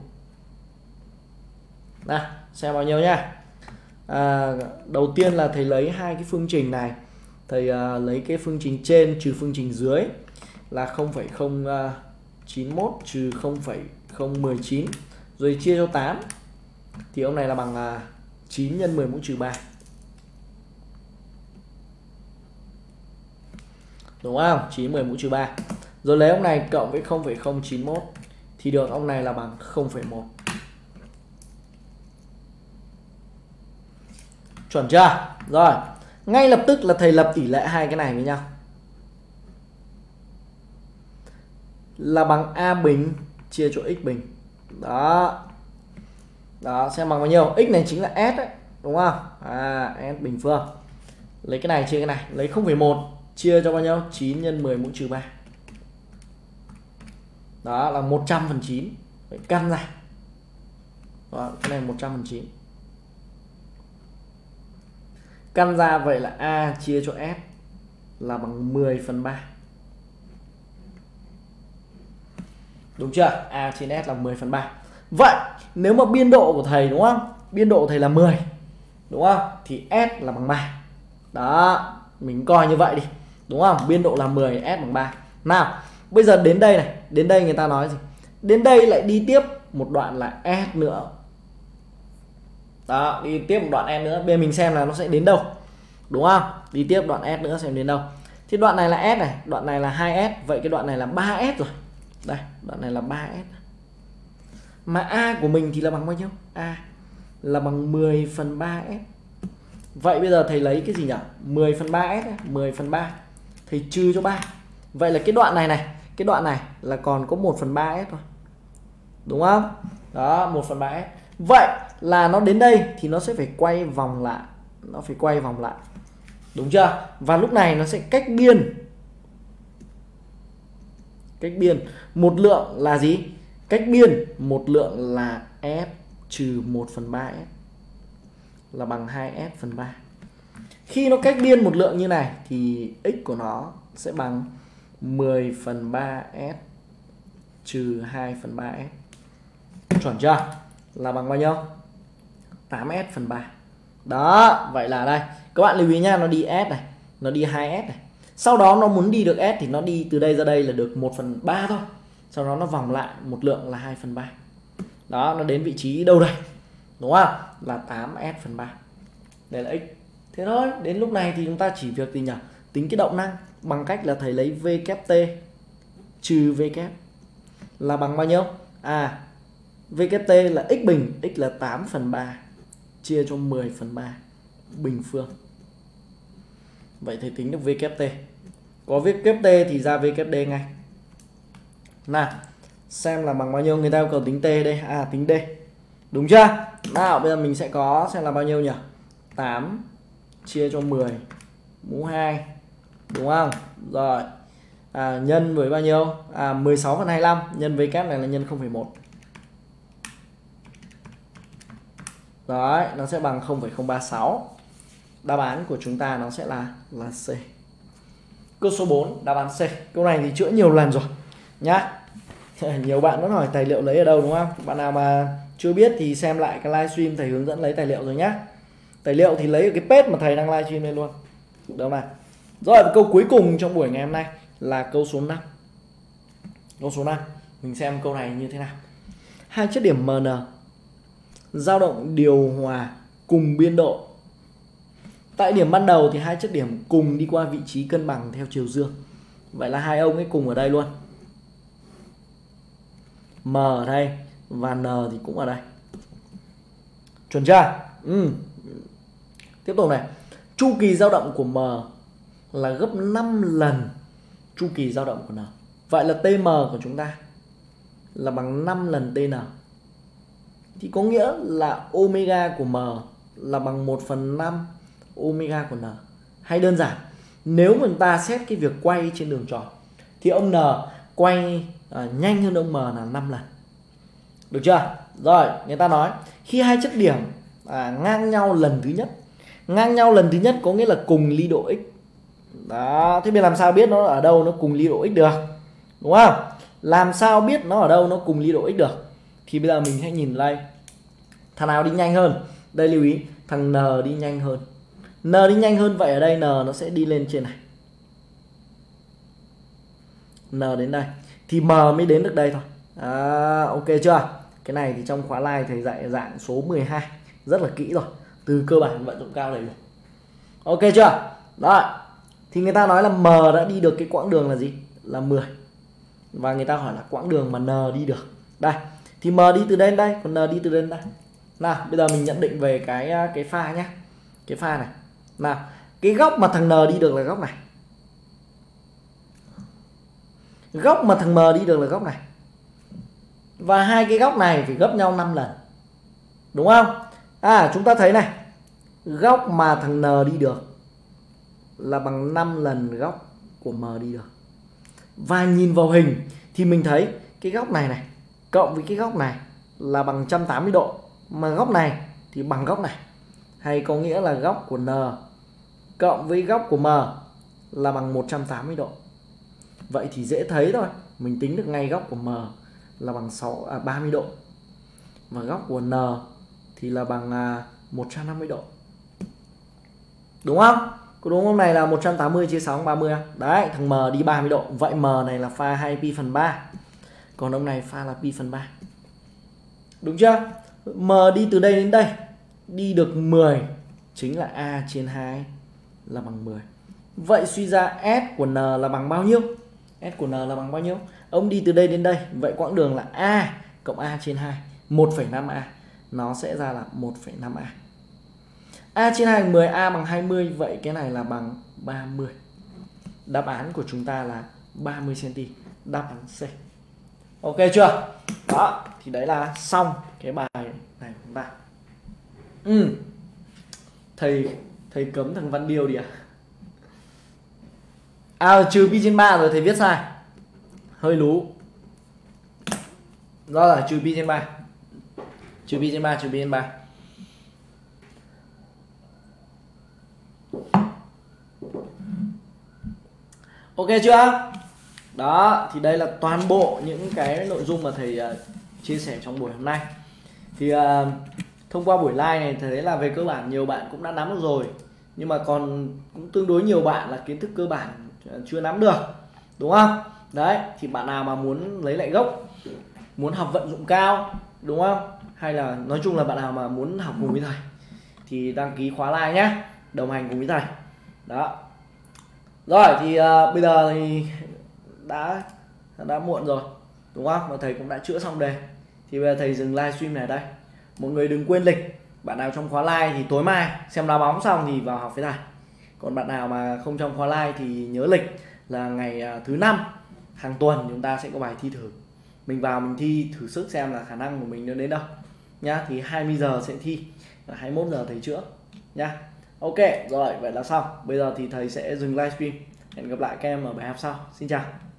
Nào, xem bao nhiêu nhá. À, đầu tiên là thầy lấy hai cái phương trình này. Thầy uh, lấy cái phương trình trên trừ phương trình dưới là không phẩy không chín mốt trừ không phẩy không một chín rồi chia cho tám. Thì ông này là bằng uh, chín nhân mười mũ trừ ba. Đúng không? chín mười mũ trừ ba. Rồi lấy ông này cộng với không phẩy không chín mốt thì được ông này là bằng không phẩy một. Chuẩn chưa? Rồi, ngay lập tức là thầy lập tỷ lệ hai cái này với nhau. Là bằng A bình chia cho x bình. Đó. Đó, xem bằng bao nhiêu? X này chính là S đấy, đúng không? À, S bình phương. Lấy cái này chia cái này, lấy không phẩy một chia cho bao nhiêu? chín nhân mười mũ trừ ba. Đó là một trăm phần chín. Vậy căn ra. Đó, cái này một trăm phần chín. Căn ra vậy là A chia cho S là bằng mười phần ba. Đúng chưa? A trên S là mười phần ba. Vậy nếu mà biên độ của thầy, đúng không? Biên độ của thầy là mười, đúng không? Thì S là bằng ba. Đó, mình coi như vậy đi. Đúng không? Biên độ là mười, S bằng ba. Nào, bây giờ đến đây này. Đến đây người ta nói gì? Đến đây lại đi tiếp một đoạn là S nữa. Đó, đi tiếp một đoạn S nữa. Bây giờ mình xem là nó sẽ đến đâu. Đúng không? Đi tiếp đoạn S nữa xem đến đâu. Thì đoạn này là S này, đoạn này là hai S. Vậy cái đoạn này là ba S rồi. Đây, đoạn này là ba S. Mà A của mình thì là bằng bao nhiêu? A là bằng mười phần ba S. Vậy bây giờ thầy lấy cái gì nhỉ? mười phần ba S, mười phần ba. Thầy trừ cho ba. Vậy là cái đoạn này này, cái đoạn này là còn có một phần ba S thôi. Đúng không? Đó, một phần ba S. Vậy là nó đến đây thì nó sẽ phải quay vòng lại. Nó phải quay vòng lại. Đúng chưa? Và lúc này nó sẽ cách biên. Cách biên. Một lượng là gì? Cách biên một lượng là F trừ một phần ba S là bằng hai S phần ba. Khi nó cách biên một lượng như này thì x của nó sẽ bằng mười phần ba S trừ hai phần ba S. Chuẩn chưa? Là bằng bao nhiêu? tám S phần ba. Đó, vậy là đây. Các bạn lưu ý nha, nó đi S này, nó đi hai S này. Sau đó nó muốn đi được S thì nó đi từ đây ra đây là được một phần ba thôi. Sau đó nó vòng lại một lượng là hai phần ba. Đó, nó đến vị trí đâu đây? Đúng không? Là tám S phần ba. Đây là x. Thế thôi, đến lúc này thì chúng ta chỉ việc gì nhỉ? Tính cái động năng bằng cách là thầy lấy V kép T trừ V kép là bằng bao nhiêu? À, V kép T là x bình, x là tám phần ba chia cho mười phần ba bình phương. Vậy thầy tính được V kép T. Có V kép T thì ra V kép D ngay. Nào, xem là bằng bao nhiêu, người ta yêu cầu tính T đây, à tính D. Đúng chưa? Nào, bây giờ mình sẽ có xem là bao nhiêu nhỉ? tám chia cho mười mũ hai. Đúng không? Rồi. À, nhân với bao nhiêu? À, mười sáu phần hai mươi lăm, nhân với kép này là nhân không phẩy một. Đấy, nó sẽ bằng không phẩy không ba sáu. Đáp án của chúng ta nó sẽ là là C. Câu số bốn, đáp án C. Câu này thì chữa nhiều lần rồi nhá. Nhiều bạn vẫn hỏi tài liệu lấy ở đâu đúng không? Bạn nào mà chưa biết thì xem lại cái livestream thầy hướng dẫn lấy tài liệu rồi nhá. Tài liệu thì lấy ở cái page mà thầy đang livestream lên luôn. Đâu nào. Rồi, câu cuối cùng trong buổi ngày hôm nay là câu số năm. Câu số năm, mình xem câu này như thế nào. Hai chất điểm em en dao động điều hòa cùng biên độ. Tại điểm ban đầu thì hai chất điểm cùng đi qua vị trí cân bằng theo chiều dương. Vậy là hai ông ấy cùng ở đây luôn. M ở đây và N thì cũng ở đây. Chuẩn chưa? Ừ. Tiếp tục này. Chu kỳ dao động của M là gấp năm lần chu kỳ dao động của N. Vậy là Tm của chúng ta là bằng năm lần Tn. Thì có nghĩa là omega của M là bằng một phần năm omega của N. Hay đơn giản, nếu mà chúng ta xét cái việc quay trên đường tròn thì ông N quay à, nhanh hơn ông M là năm lần. Được chưa? Rồi, người ta nói khi hai chất điểm à, ngang nhau lần thứ nhất. Ngang nhau lần thứ nhất có nghĩa là cùng ly độ x. Đó, thế bây làm sao biết nó ở đâu nó cùng ly độ x được? Đúng không? Làm sao biết nó ở đâu nó cùng ly độ x được? Thì bây giờ mình hãy nhìn đây. Thằng nào đi nhanh hơn? Đây lưu ý, thằng N đi nhanh hơn. N đi nhanh hơn, vậy ở đây N nó sẽ đi lên trên này. N đến đây thì M mới đến được đây thôi. À, ok chưa? Cái này thì trong khóa live thầy dạy dạng số mười hai rất là kỹ rồi, từ cơ bản vận dụng cao đầy đủ. Ok chưa? Đó. Thì người ta nói là M đã đi được cái quãng đường là gì? Là mười. Và người ta hỏi là quãng đường mà N đi được. Đây. Thì M đi từ đây đến đây, còn N đi từ đây đến đây. Nào, bây giờ mình nhận định về cái cái pha nhé. Cái pha này. Nào, cái góc mà thằng N đi được là góc này. Góc mà thằng M đi được là góc này. Và hai cái góc này phải gấp nhau năm lần. Đúng không? À, chúng ta thấy này. Góc mà thằng N đi được là bằng năm lần góc của M đi được. Và nhìn vào hình thì mình thấy cái góc này này cộng với cái góc này là bằng một trăm tám mươi độ. Mà góc này thì bằng góc này. Hay có nghĩa là góc của N cộng với góc của M là bằng một trăm tám mươi độ. Vậy thì dễ thấy thôi. Mình tính được ngay góc của M là bằng sáu, à, ba mươi độ. Và góc của N thì là bằng à, một trăm năm mươi độ. Đúng không? Có đúng không? Này là một trăm tám mươi chia sáu bằng ba mươi không? Đấy, thằng M đi ba mươi độ. Vậy M này là pha hai pi phần ba. Còn ông này pha là pi phần ba. Đúng chưa? M đi từ đây đến đây đi được mười, chính là A trên hai là bằng mười. Vậy suy ra S của N là bằng bao nhiêu? S của N là bằng bao nhiêu? Ông đi từ đây đến đây, vậy quãng đường là A cộng A trên hai một phẩy năm a, nó sẽ ra là một phẩy năm a. A trên hai bằng mười, A bằng hai mươi, vậy cái này là bằng ba mươi. Đáp án của chúng ta là ba mươi xăng-ti-mét, đáp án C. Ok chưa? Đó, thì đấy là xong cái bài này của chúng ta. Ừ. Thầy thầy cấm thằng Văn Điêu đi à? À, trừ pi trên ba rồi, thầy viết sai. Hơi lú. Đó là trừ pi trên ba. Trừ pi trên ba, trừ pi trên ba. Ok chưa? Đó, thì đây là toàn bộ những cái nội dung mà thầy uh, chia sẻ trong buổi hôm nay. Thì uh, thông qua buổi live này thầy thấy là về cơ bản nhiều bạn cũng đã nắm được rồi, nhưng mà còn cũng tương đối nhiều bạn là kiến thức cơ bản chưa nắm được, đúng không? Đấy, thì bạn nào mà muốn lấy lại gốc, muốn học vận dụng cao, đúng không? Hay là nói chung là bạn nào mà muốn học cùng với thầy thì đăng ký khóa live nhé, đồng hành cùng với thầy. Đó. Rồi thì uh, bây giờ thì đã đã muộn rồi, đúng không? Và thầy cũng đã chữa xong đề. Thì bây giờ thầy dừng livestream này đây. Mọi người đừng quên lịch. Bạn nào trong khóa live thì tối mai xem đá bóng xong thì vào học với thầy. Còn bạn nào mà không trong khóa live thì nhớ lịch là ngày thứ năm hàng tuần chúng ta sẽ có bài thi thử. Mình vào mình thi thử sức xem là khả năng của mình nó đến đâu nhá. Thì hai mươi giờ sẽ thi và hai mươi mốt giờ thầy chữa nhá. Ok, rồi vậy là xong. Bây giờ thì thầy sẽ dừng livestream. Hẹn gặp lại các em ở bài học sau. Xin chào.